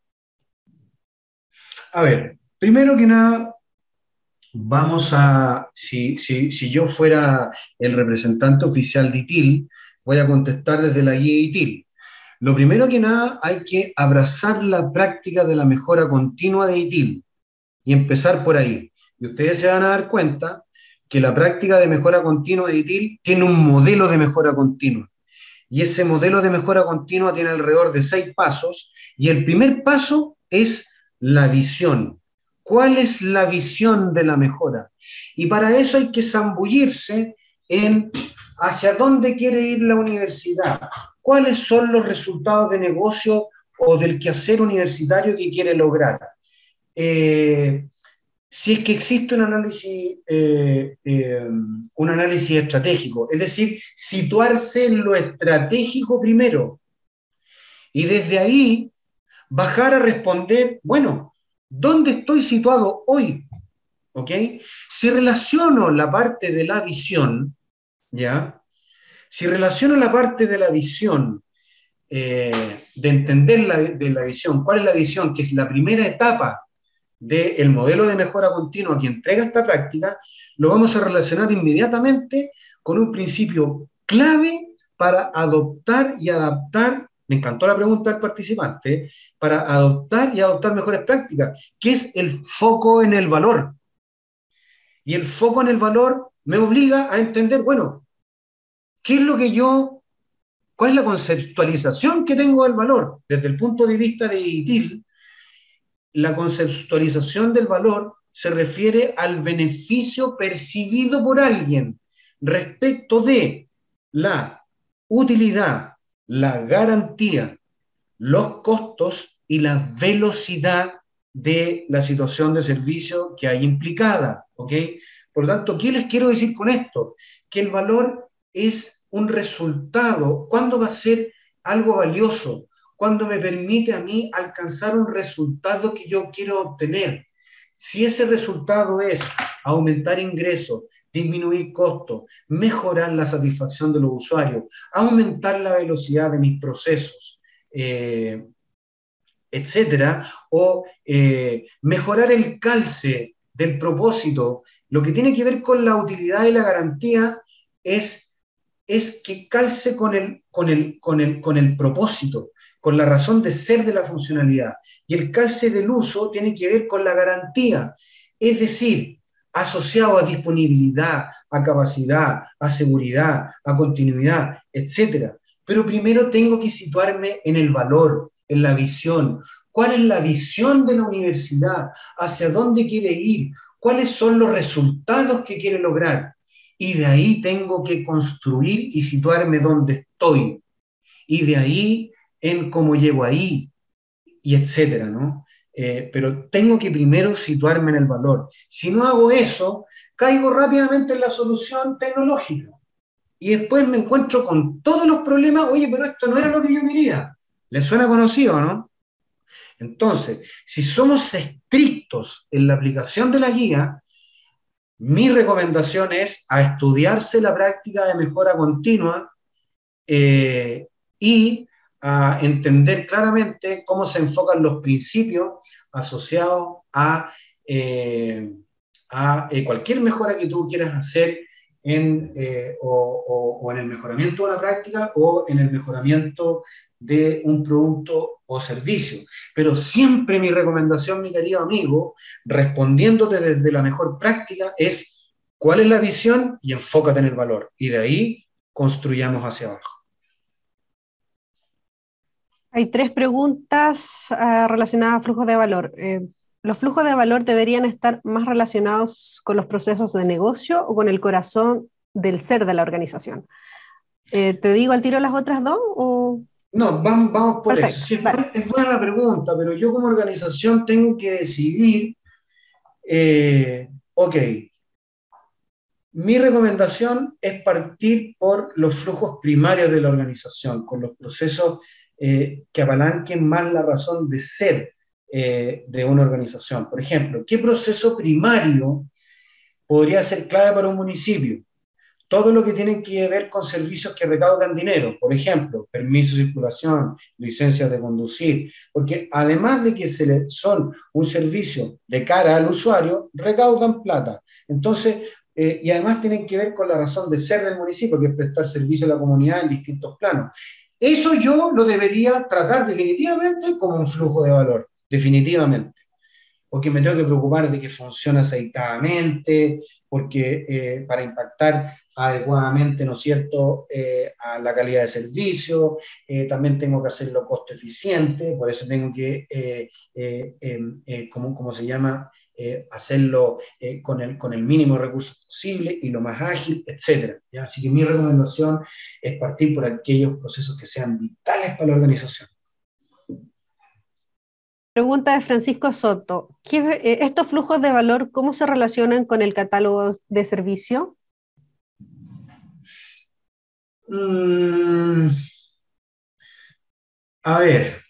A ver, primero que nada, vamos a, si, si, si yo fuera el representante oficial de I T I L, voy a contestar desde la guía I T I L. Lo primero que nada, hay que abrazar la práctica de la mejora continua de I T I L y empezar por ahí. Y ustedes se van a dar cuenta que la práctica de mejora continua de I T I L tiene un modelo de mejora continua. Y ese modelo de mejora continua tiene alrededor de seis pasos, y el primer paso es la visión. ¿Cuál es la visión de la mejora? Y para eso hay que zambullirse en hacia dónde quiere ir la universidad, cuáles son los resultados de negocio o del quehacer universitario que quiere lograr. Eh, si es que existe un análisis, eh, eh, un análisis estratégico, es decir, situarse en lo estratégico primero, y desde ahí bajar a responder, bueno, ¿dónde estoy situado hoy? ¿Ok? Si relaciono la parte de la visión, ¿ya? Si relaciono la parte de la visión, eh, de entender la, de la visión, ¿cuál es la visión? Que es la primera etapa del modelo de mejora continua que entrega esta práctica, lo vamos a relacionar inmediatamente con un principio clave para adoptar y adaptar, me encantó la pregunta del participante, para adoptar y adoptar mejores prácticas, que es el foco en el valor. Y el foco en el valor me obliga a entender, bueno, ¿qué es lo que yo, cuál es la conceptualización que tengo del valor? Desde el punto de vista de I T I L, la conceptualización del valor se refiere al beneficio percibido por alguien respecto de la utilidad, la garantía, los costos y la velocidad de la situación de servicio que hay implicada, ¿ok? Por lo tanto, ¿qué les quiero decir con esto? Que el valor es un resultado. ¿Cuándo va a ser algo valioso? Cuando me permite a mí alcanzar un resultado que yo quiero obtener. Si ese resultado es aumentar ingresos, disminuir costos, mejorar la satisfacción de los usuarios, aumentar la velocidad de mis procesos, eh, etcétera, o eh, mejorar el calce del propósito, lo que tiene que ver con la utilidad y la garantía es, es que calce con el, con el, con el, con el propósito, con la razón de ser de la funcionalidad. Y el calce del uso tiene que ver con la garantía, es decir, asociado a disponibilidad, a capacidad, a seguridad, a continuidad, etcétera. Pero primero tengo que situarme en el valor, en la visión. ¿Cuál es la visión de la universidad? ¿Hacia dónde quiere ir? ¿Cuáles son los resultados que quiere lograr? Y de ahí tengo que construir y situarme donde estoy. Y de ahí en cómo llego ahí, y etcétera, ¿no? Eh, pero tengo que primero situarme en el valor. Si no hago eso, caigo rápidamente en la solución tecnológica. Y después me encuentro con todos los problemas, oye, pero esto no era lo que yo quería. ¿Les suena conocido, no? Entonces, si somos estrictos en la aplicación de la guía, mi recomendación es a estudiarse la práctica de mejora continua eh, y a entender claramente cómo se enfocan los principios asociados a, eh, a eh, cualquier mejora que tú quieras hacer en, eh, o, o, o en el mejoramiento de una práctica o en el mejoramiento de un producto o servicio. Pero siempre mi recomendación, mi querido amigo, respondiéndote desde la mejor práctica, es cuál es la visión y enfócate en el valor. Y de ahí construyamos hacia abajo. Hay tres preguntas uh, relacionadas a flujos de valor. Eh, ¿Los flujos de valor deberían estar más relacionados con los procesos de negocio o con el corazón del ser de la organización? Eh, ¿Te digo al tiro las otras dos? O... No, vamos, vamos por Perfecto, eso. Sí, es, buena, es buena la pregunta, pero yo como organización tengo que decidir, eh, ok, mi recomendación es partir por los flujos primarios de la organización, con los procesos eh, que apalanquen más la razón de ser eh, de una organización. Por ejemplo, ¿qué proceso primario podría ser clave para un municipio? Todo lo que tiene que ver con servicios que recaudan dinero, por ejemplo, permiso de circulación, licencias de conducir, porque además de que se le, son un servicio de cara al usuario, recaudan plata. Entonces, eh, y además tienen que ver con la razón de ser del municipio, que es prestar servicio a la comunidad en distintos planos. Eso yo lo debería tratar definitivamente como un flujo de valor, definitivamente. Porque me tengo que preocupar de que funcione aceitadamente, porque eh, para impactar adecuadamente, ¿no es cierto?, eh, a la calidad de servicio, eh, también tengo que hacerlo costo eficiente, por eso tengo que, eh, eh, eh, ¿cómo, cómo se llama?, eh, hacerlo eh, con, el, con el mínimo de recursos posible y lo más ágil, etcétera. ¿Ya? Así que mi recomendación es partir por aquellos procesos que sean vitales para la organización. Pregunta de Francisco Soto. ¿Qué, eh, ¿Estos flujos de valor cómo se relacionan con el catálogo de servicio? Mm, a ver,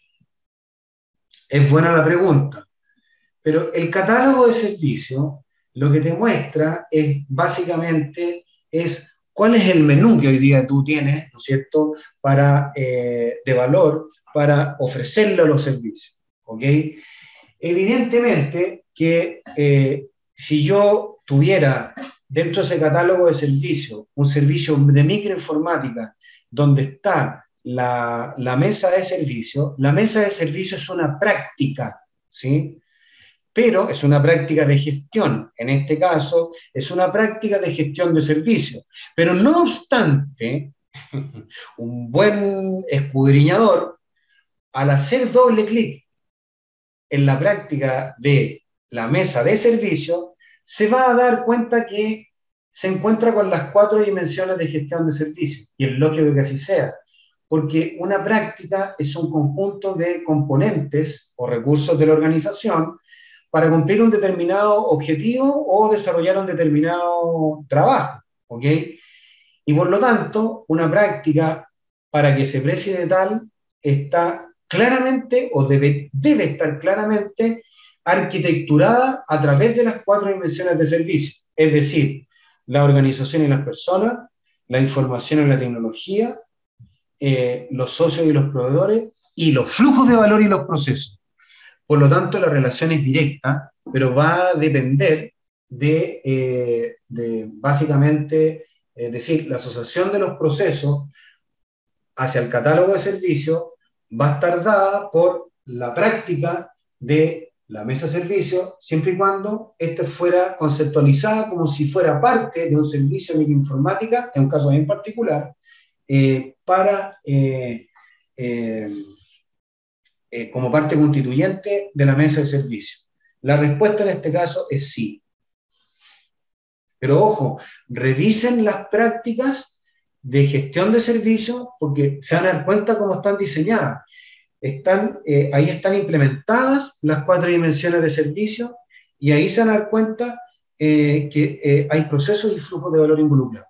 es buena la pregunta, pero el catálogo de servicio lo que te muestra es básicamente es cuál es el menú que hoy día tú tienes, ¿no es cierto?, para, eh, de valor para ofrecerle a los servicios, ¿ok? Evidentemente que eh, si yo tuviera dentro de ese catálogo de servicios un servicio de microinformática donde está la, la mesa de servicio, la mesa de servicio es una práctica, ¿sí? Pero es una práctica de gestión. En este caso, es una práctica de gestión de servicios. Pero no obstante, un buen escudriñador, al hacer doble clic en la práctica de la mesa de servicio, se va a dar cuenta que se encuentra con las cuatro dimensiones de gestión de servicios. Y es lógico que así sea, porque una práctica es un conjunto de componentes o recursos de la organización para cumplir un determinado objetivo o desarrollar un determinado trabajo, ¿ok? Y por lo tanto, una práctica, para que se precie de tal, está claramente o debe, debe estar claramente arquitecturada a través de las cuatro dimensiones de servicio, es decir, la organización y las personas, la información y la tecnología, eh, los socios y los proveedores, y los flujos de valor y los procesos. Por lo tanto, la relación es directa, pero va a depender de, eh, de básicamente, es decir, la asociación de los procesos hacia el catálogo de servicios va a estar dada por la práctica de la mesa de servicio, siempre y cuando ésta fuera conceptualizada como si fuera parte de un servicio de microinformática, en un caso en particular, eh, para... Eh, eh, Eh, como parte constituyente de la mesa de servicio. La respuesta en este caso es sí. Pero ojo, revisen las prácticas de gestión de servicios porque se van a dar cuenta cómo están diseñadas. Están, eh, ahí están implementadas las cuatro dimensiones de servicio y ahí se van a dar cuenta eh, que eh, hay procesos y flujos de valor involucrados.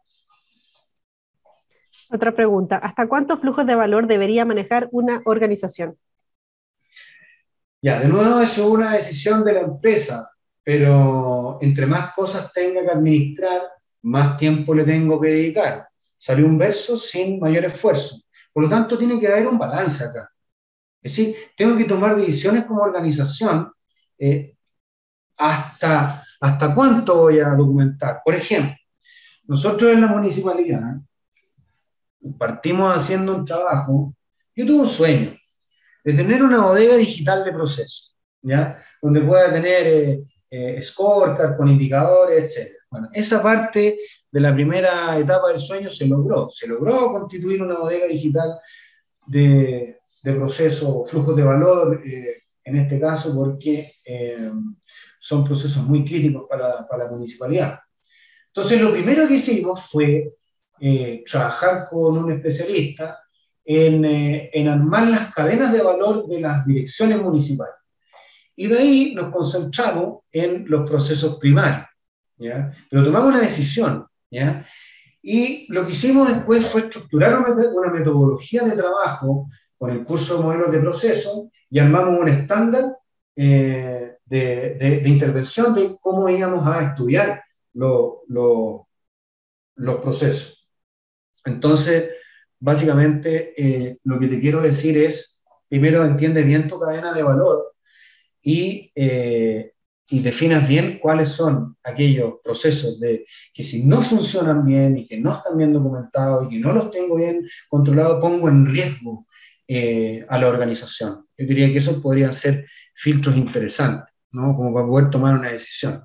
Otra pregunta. ¿Hasta cuántos flujos de valor debería manejar una organización? Ya, de nuevo, eso es una decisión de la empresa, pero entre más cosas tenga que administrar, más tiempo le tengo que dedicar. Salió un verso sin mayor esfuerzo. Por lo tanto, tiene que haber un balance acá. Es decir, tengo que tomar decisiones como organización eh, hasta, hasta cuánto voy a documentar. Por ejemplo, nosotros en la municipalidad partimos haciendo un trabajo. Yo tuve un sueño de tener una bodega digital de procesos, ¿ya? Donde pueda tener eh, eh, scorecard con indicadores, etcétera. Bueno, esa parte de la primera etapa del sueño se logró. Se logró constituir una bodega digital de, de procesos, flujos de valor, eh, en este caso porque eh, son procesos muy críticos para, para la municipalidad. Entonces, lo primero que hicimos fue eh, trabajar con un especialista en, eh, en armar las cadenas de valor de las direcciones municipales. Y de ahí nos concentramos en los procesos primarios, ¿ya? Pero tomamos una decisión, ¿ya? Y lo que hicimos después fue estructurar una metodología de trabajo con el curso de modelos de proceso y armamos un estándar eh, de, de, de intervención de cómo íbamos a estudiar lo, lo, los procesos. Entonces, básicamente, eh, lo que te quiero decir es, primero entiende bien tu cadena de valor y, eh, y definas bien cuáles son aquellos procesos de, que si no funcionan bien y que no están bien documentados y que no los tengo bien controlados, pongo en riesgo eh, a la organización. Yo diría que esos podrían ser filtros interesantes, ¿no? Como para poder tomar una decisión.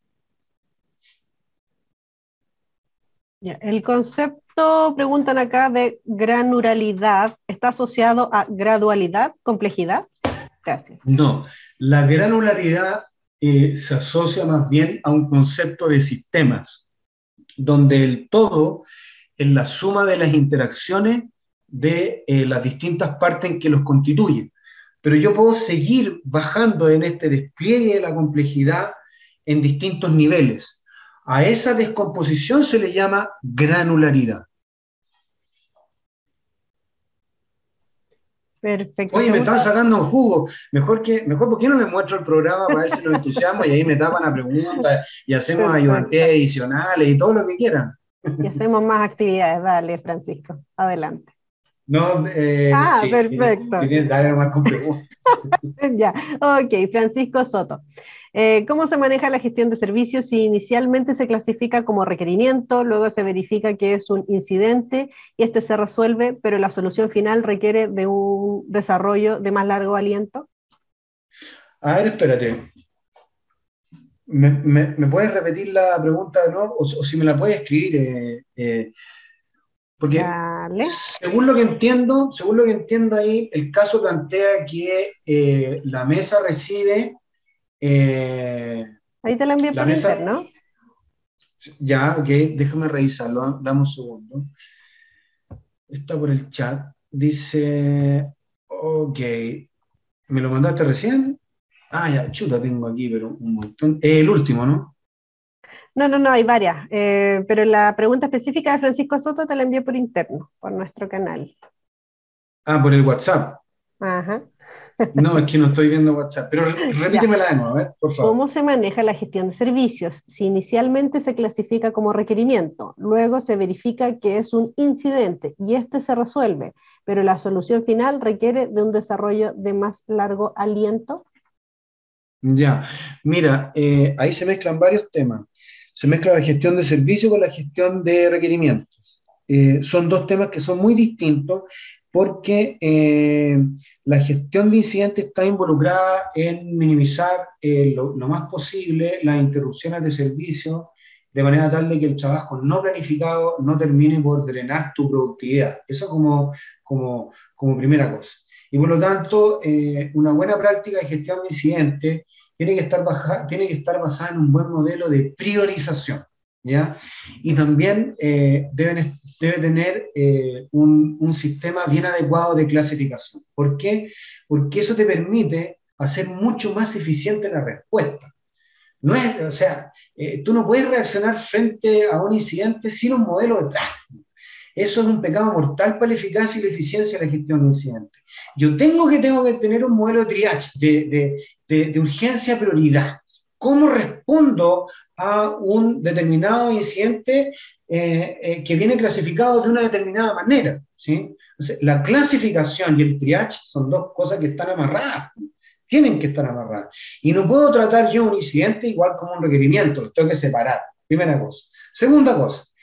El concepto, preguntan acá, de granularidad, ¿está asociado a gradualidad, complejidad? Gracias. No, la granularidad eh, se asocia más bien a un concepto de sistemas, donde el todo es la suma de las interacciones de eh, las distintas partes en que los constituyen. Pero yo puedo seguir bajando en este despliegue de la complejidad en distintos niveles. A esa descomposición se le llama granularidad. Perfecto. Oye, me están sacando un jugo. Mejor, que, mejor ¿por qué no me muestro el programa para ver si los entusiasmo y ahí me tapan a preguntas y hacemos ayudantes adicionales y todo lo que quieran? Y hacemos más actividades. Dale, Francisco, adelante. No, eh, ah, sí, perfecto. Si tienes, dale más con preguntas. Ya, ok, Francisco Soto. Eh, ¿Cómo se maneja la gestión de servicios si inicialmente se clasifica como requerimiento, luego se verifica que es un incidente y este se resuelve, pero la solución final requiere de un desarrollo de más largo aliento? A ver, espérate. ¿Me, me, me puedes repetir la pregunta de nuevo? O, o si me la puedes escribir. Eh, eh, porque Dale. según lo que entiendo, según lo que entiendo ahí, el caso plantea que eh, la mesa recibe... Eh, ahí te la envié la por mesa, interno. Ya, ok, déjame revisarlo, dame un segundo. Está por el chat. Dice, ok, ¿me lo mandaste recién? Ah, ya, chuta, tengo aquí, pero un montón. Eh, el último, ¿no? No, no, no, hay varias, eh, pero la pregunta específica de Francisco Soto te la envié por interno, por nuestro canal. Ah, por el WhatsApp. Ajá. No, es que no estoy viendo WhatsApp, pero repítemela de nuevo, a ver, por favor. ¿Cómo se maneja la gestión de servicios? Si inicialmente se clasifica como requerimiento, luego se verifica que es un incidente y este se resuelve, pero la solución final requiere de un desarrollo de más largo aliento. Ya, mira, eh, ahí se mezclan varios temas. Se mezcla la gestión de servicios con la gestión de requerimientos. Eh, son dos temas que son muy distintos porque eh, la gestión de incidentes está involucrada en minimizar eh, lo, lo más posible las interrupciones de servicio de manera tal de que el trabajo no planificado no termine por drenar tu productividad. Eso como, como, como primera cosa. Y por lo tanto, eh, una buena práctica de gestión de incidentes tiene que estar, baja, tiene que estar basada en un buen modelo de priorización, ¿ya? Y también eh, deben, debe tener eh, un, un sistema bien adecuado de clasificación. ¿Por qué? Porque eso te permite hacer mucho más eficiente la respuesta. No es, o sea, eh, tú no puedes reaccionar frente a un incidente sin un modelo detrás. Eso es un pecado mortal para la eficacia y la eficiencia de la gestión de incidentes. Yo tengo que, tengo que tener un modelo de triage, de, de, de, de urgencia prioridad. ¿Cómo respondo a un determinado incidente eh, eh, que viene clasificado de una determinada manera? ¿Sí? Entonces, la clasificación y el triage son dos cosas que están amarradas. Tienen que estar amarradas. Y no puedo tratar yo un incidente igual como un requerimiento, lo tengo que separar. Primera cosa. Segunda cosa.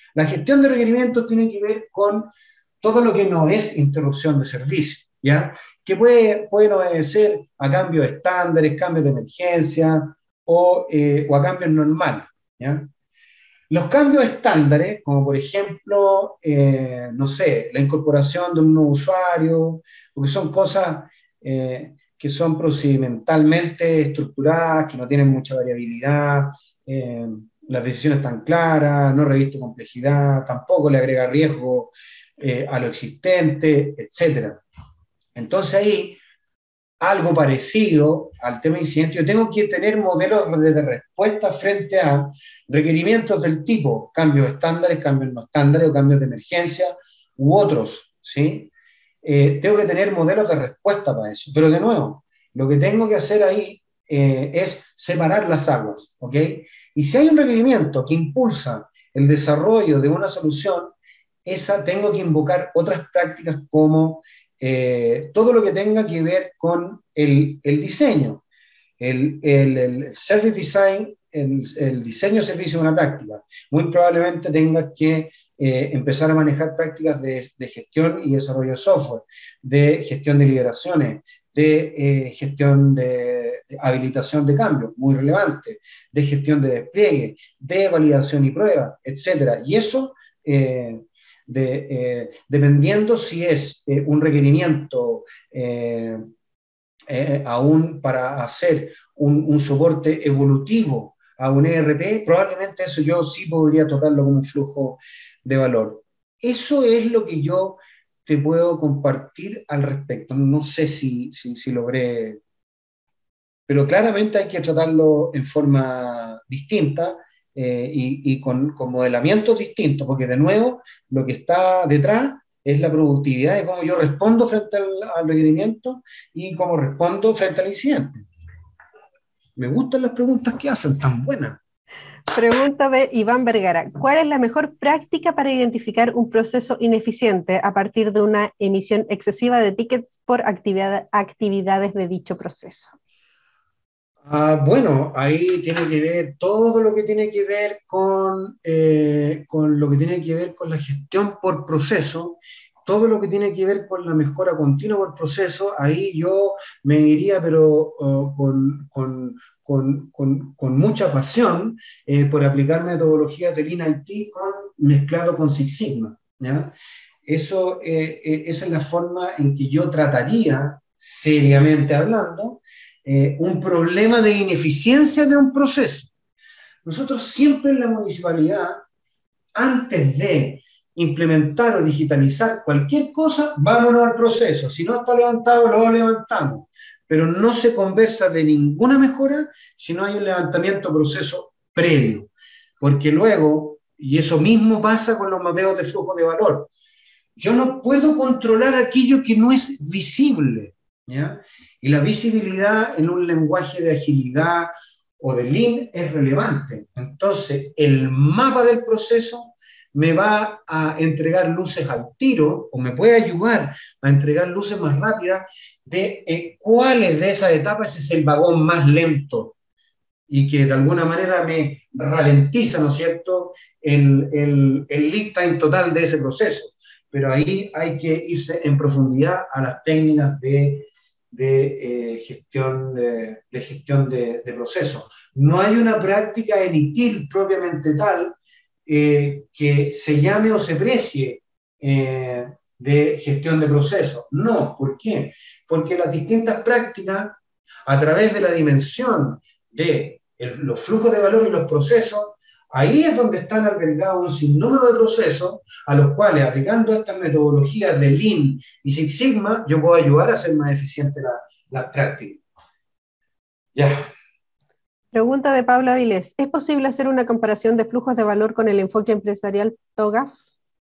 La gestión de requerimientos tiene que ver con todo lo que no es interrupción de servicio, ¿ya? Que puede, pueden obedecer a cambios estándares, cambios de emergencia o, eh, o a cambios normales, ¿ya? Los cambios estándares, como por ejemplo, eh, no sé, la incorporación de un nuevo usuario, porque son cosas eh, que son procedimentalmente estructuradas, que no tienen mucha variabilidad, eh, las decisiones están claras, no reviste complejidad, tampoco le agrega riesgo eh, a lo existente, etcétera. Entonces ahí, algo parecido al tema de incidente, yo tengo que tener modelos de respuesta frente a requerimientos del tipo cambios estándares, cambios no estándares o cambios de emergencia u otros, ¿sí? Eh, tengo que tener modelos de respuesta para eso, pero de nuevo, lo que tengo que hacer ahí eh, es separar las aguas, ¿ok? Y si hay un requerimiento que impulsa el desarrollo de una solución, esa tengo que invocar otras prácticas como eh, todo lo que tenga que ver con el, el diseño, el, el, el service design, el, el diseño de servicio de una práctica. Muy probablemente tenga que eh, empezar a manejar prácticas de, de gestión y desarrollo de software, de gestión de liberaciones, de eh, gestión de, de habilitación de cambio, muy relevante, de gestión de despliegue, de validación y prueba, etcétera. Y eso... Eh, De, eh, dependiendo si es eh, un requerimiento eh, eh, aún para hacer un, un soporte evolutivo a un E R P, probablemente eso yo sí podría tratarlo como un flujo de valor. Eso es lo que yo te puedo compartir al respecto. No sé si, si, si logré, pero claramente hay que tratarlo en forma distinta eh, y, y con, con modelamientos distintos, porque de nuevo lo que está detrás es la productividad de cómo yo respondo frente al, al requerimiento y cómo respondo frente al incidente. Me gustan las preguntas que hacen, tan buenas. Pregunta de Iván Vergara. ¿Cuál es la mejor práctica para identificar un proceso ineficiente a partir de una emisión excesiva de tickets por actividad, actividades de dicho proceso? Ah, bueno, ahí tiene que ver todo lo que tiene que ver con, eh, con lo que tiene que ver con la gestión por proceso, todo lo que tiene que ver con la mejora continua por proceso. Ahí yo me iría, pero uh, con, con, con, con, con mucha pasión eh, por aplicar metodologías de Lean I T con, mezclado con Six Sigma, ¿ya? Eso, eh, eh, esa es la forma en que yo trataría, seriamente hablando, Eh, un problema de ineficiencia de un proceso. Nosotros siempre en la municipalidad, antes de implementar o digitalizar cualquier cosa, vámonos al proceso. Si no está levantado, lo levantamos. Pero no se conversa de ninguna mejora si no hay un levantamiento proceso previo. Porque luego, y eso mismo pasa con los mapeos de flujo de valor, yo no puedo controlar aquello que no es visible, ¿ya? Y la visibilidad en un lenguaje de agilidad o de Lean es relevante. Entonces, el mapa del proceso me va a entregar luces al tiro o me puede ayudar a entregar luces más rápidas de eh, cuáles de esas etapas es el vagón más lento y que de alguna manera me ralentiza, ¿no es cierto?, el, el, el lead time total de ese proceso. Pero ahí hay que irse en profundidad a las técnicas de de, eh, gestión, de, de, gestión de, de procesos. No hay una práctica en I T I L propiamente tal eh, que se llame o se precie eh, de gestión de procesos. No, ¿por qué? Porque las distintas prácticas, a través de la dimensión de el, los flujos de valor y los procesos, ahí es donde están albergados un sinnúmero de procesos a los cuales, aplicando estas metodologías de Lean y Six Sigma, yo puedo ayudar a hacer más eficiente la, la práctica. Ya. Pregunta de Pablo Avilés. ¿Es posible hacer una comparación de flujos de valor con el enfoque empresarial TOGAF?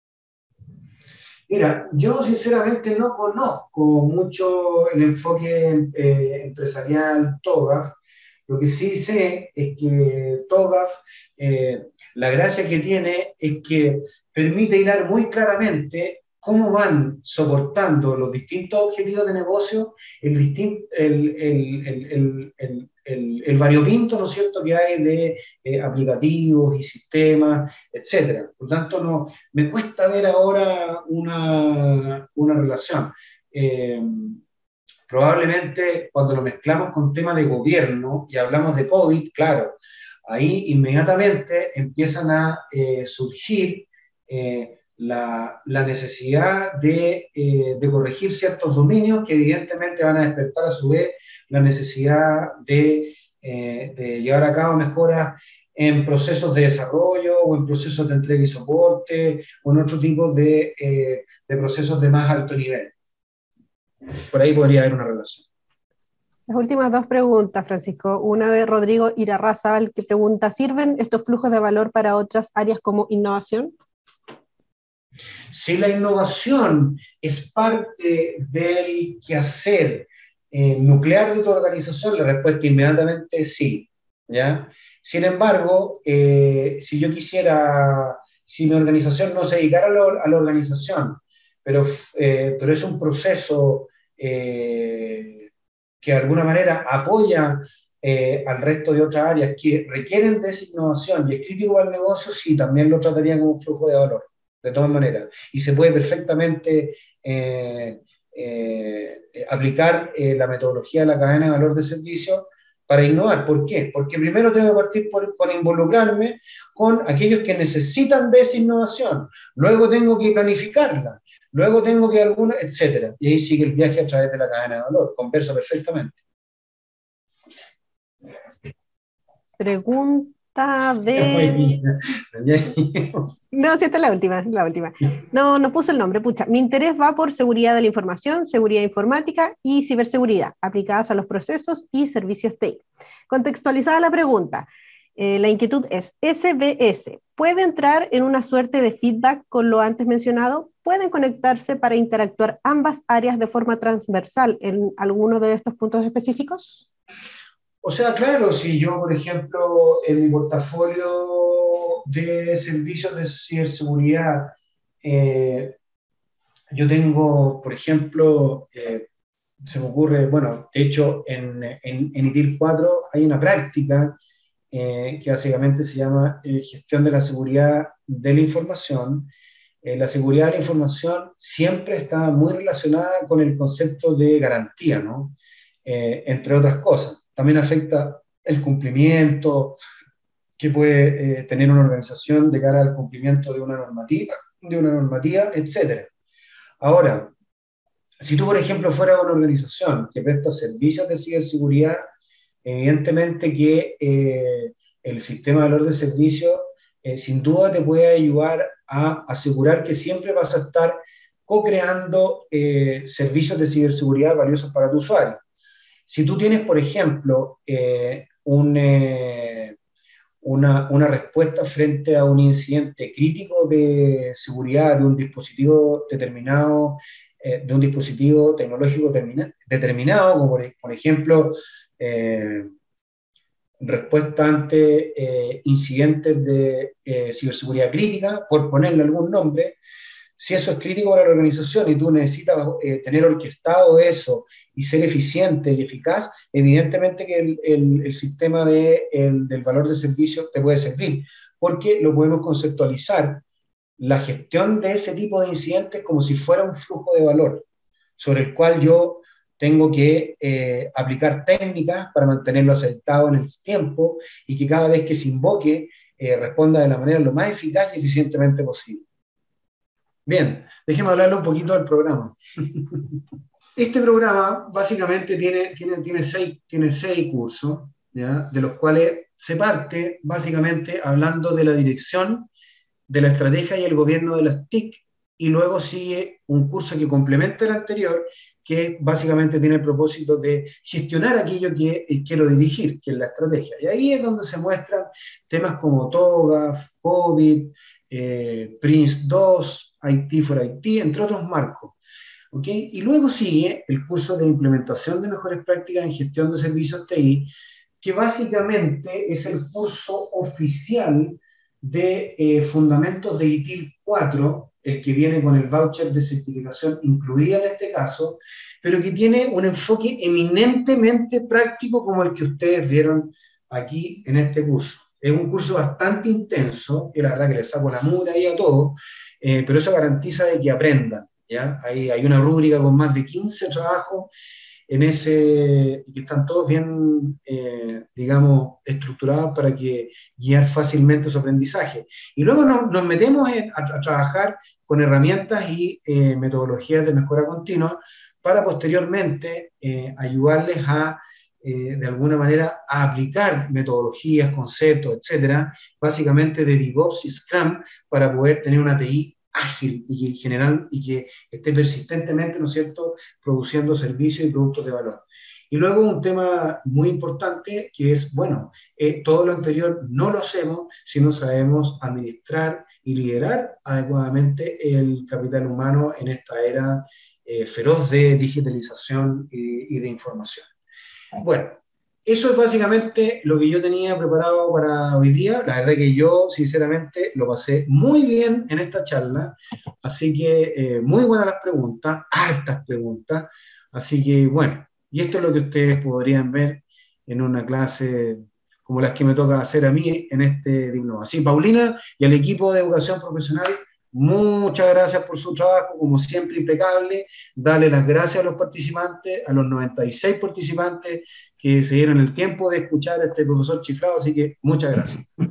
Mira, yo sinceramente no conozco mucho el enfoque eh, empresarial TOGAF. Lo que sí sé es que TOGAF, eh, la gracia que tiene es que permite hilar muy claramente cómo van soportando los distintos objetivos de negocio el, distin el, el, el, el, el, el variopinto, ¿no es cierto?, que hay de eh, aplicativos y sistemas, etcétera. Por lo tanto, no, me cuesta ver ahora una, una relación. Eh, Probablemente cuando lo mezclamos con temas de gobierno y hablamos de COVID, claro, ahí inmediatamente empiezan a eh, surgir eh, la, la, necesidad de, eh, de corregir ciertos dominios que evidentemente van a despertar a su vez la necesidad de, eh, de llevar a cabo mejoras en procesos de desarrollo o en procesos de entrega y soporte o en otro tipo de, eh, de procesos de más alto nivel. Por ahí podría haber una relación. Las últimas dos preguntas, Francisco. Una de Rodrigo Irarrázaval, que pregunta, ¿sirven estos flujos de valor para otras áreas como innovación? Si la innovación es parte del quehacer eh, nuclear de tu organización, la respuesta inmediatamente es sí, ¿ya? Sin embargo, eh, si yo quisiera, si mi organización no se dedicara a, lo, a la organización, pero, eh, pero es un proceso eh, que de alguna manera apoya eh, al resto de otras áreas que requieren de esa innovación y es crítico para el negocio, sí, también lo trataría como un flujo de valor, de todas maneras. Y se puede perfectamente eh, eh, aplicar eh, la metodología de la cadena de valor de servicio para innovar. ¿Por qué? Porque primero tengo que partir por, con involucrarme con aquellos que necesitan de esa innovación, luego tengo que planificarla, luego tengo que alguna, etcétera. Y ahí sigue el viaje a través de la cadena de valor, conversa perfectamente. Pregunta de... No, sí, esta es la última, la última. No, nos puso el nombre, pucha. Mi interés va por seguridad de la información, seguridad informática y ciberseguridad, aplicadas a los procesos y servicios T I. Contextualizada la pregunta, eh, la inquietud es, ¿S B S puede entrar en una suerte de feedback con lo antes mencionado? ¿Pueden conectarse para interactuar ambas áreas de forma transversal en alguno de estos puntos específicos? O sea, claro, si yo, por ejemplo, en mi portafolio de servicios de ciberseguridad, eh, yo tengo, por ejemplo, eh, se me ocurre, bueno, de hecho, en, en, en I T I L cuatro hay una práctica eh, que básicamente se llama eh, gestión de la seguridad de la información. Eh, la seguridad de la información siempre está muy relacionada con el concepto de garantía, ¿no? Eh, entre otras cosas. También afecta el cumplimiento que puede eh, tener una organización de cara al cumplimiento de una normativa, de una normativa, etcétera. Ahora, si tú, por ejemplo, fueras una organización que presta servicios de ciberseguridad, evidentemente que eh, el sistema de valor de servicio eh, sin duda te puede ayudar a asegurar que siempre vas a estar co-creando eh, servicios de ciberseguridad valiosos para tu usuario. Si tú tienes, por ejemplo, eh, un, eh, una, una respuesta frente a un incidente crítico de seguridad de un dispositivo determinado, eh, de un dispositivo tecnológico termina, determinado, como por, por ejemplo, eh, respuesta ante eh, incidentes de eh, ciberseguridad crítica, por ponerle algún nombre. Si eso es crítico para la organización y tú necesitas eh, tener orquestado eso y ser eficiente y eficaz, evidentemente que el, el, el sistema de, el, del valor de servicio te puede servir, porque lo podemos conceptualizar, la gestión de ese tipo de incidentes como si fuera un flujo de valor, sobre el cual yo tengo que eh, aplicar técnicas para mantenerlo aceptado en el tiempo y que cada vez que se invoque eh, responda de la manera lo más eficaz y eficientemente posible. Bien, déjeme hablarle un poquito del programa. Este programa básicamente tiene, tiene, tiene, seis, tiene seis cursos, ¿ya? De los cuales se parte básicamente hablando de la dirección, de la estrategia y el gobierno de las T I C, y luego sigue un curso que complementa el anterior, que básicamente tiene el propósito de gestionar aquello que quiero dirigir, que es la estrategia. Y ahí es donde se muestran temas como TOGAF, COVID, eh, PRINCE dos, I T for I T, entre otros marcos. ¿Okay? Y luego sigue el curso de implementación de mejores prácticas en gestión de servicios T I, que básicamente es el curso oficial de eh, fundamentos de I T I L cuatro, el que viene con el voucher de certificación incluida en este caso, pero que tiene un enfoque eminentemente práctico como el que ustedes vieron aquí en este curso. Es un curso bastante intenso, y la verdad que les saco la mugre ahí a todos, eh, pero eso garantiza de que aprendan, ¿ya? Hay, hay una rúbrica con más de quince trabajos en ese, y que están todos bien, eh, digamos, estructurados para que guiar fácilmente su aprendizaje. Y luego nos, nos metemos en, a, a, trabajar con herramientas y eh, metodologías de mejora continua para posteriormente eh, ayudarles a, eh, de alguna manera, a aplicar metodologías, conceptos, etcétera, básicamente de DevOps y Scrum, para poder tener una T I ágil y general y que esté persistentemente, ¿no es cierto?, produciendo servicios y productos de valor. Y luego un tema muy importante que es, bueno, eh, todo lo anterior no lo hacemos si no sabemos administrar y liderar adecuadamente el capital humano en esta era eh, feroz de digitalización y, y de información. Bueno, eso es básicamente lo que yo tenía preparado para hoy día. La verdad que yo, sinceramente, lo pasé muy bien en esta charla. Así que eh, muy buenas las preguntas, hartas preguntas. Así que, bueno, y esto es lo que ustedes podrían ver en una clase como las que me toca hacer a mí en este diploma. Sí, Paulina y al equipo de educación profesional, muchas gracias por su trabajo, como siempre impecable. Dale las gracias a los participantes, a los noventa y seis participantes que se dieron el tiempo de escuchar a este profesor chiflado, así que muchas gracias.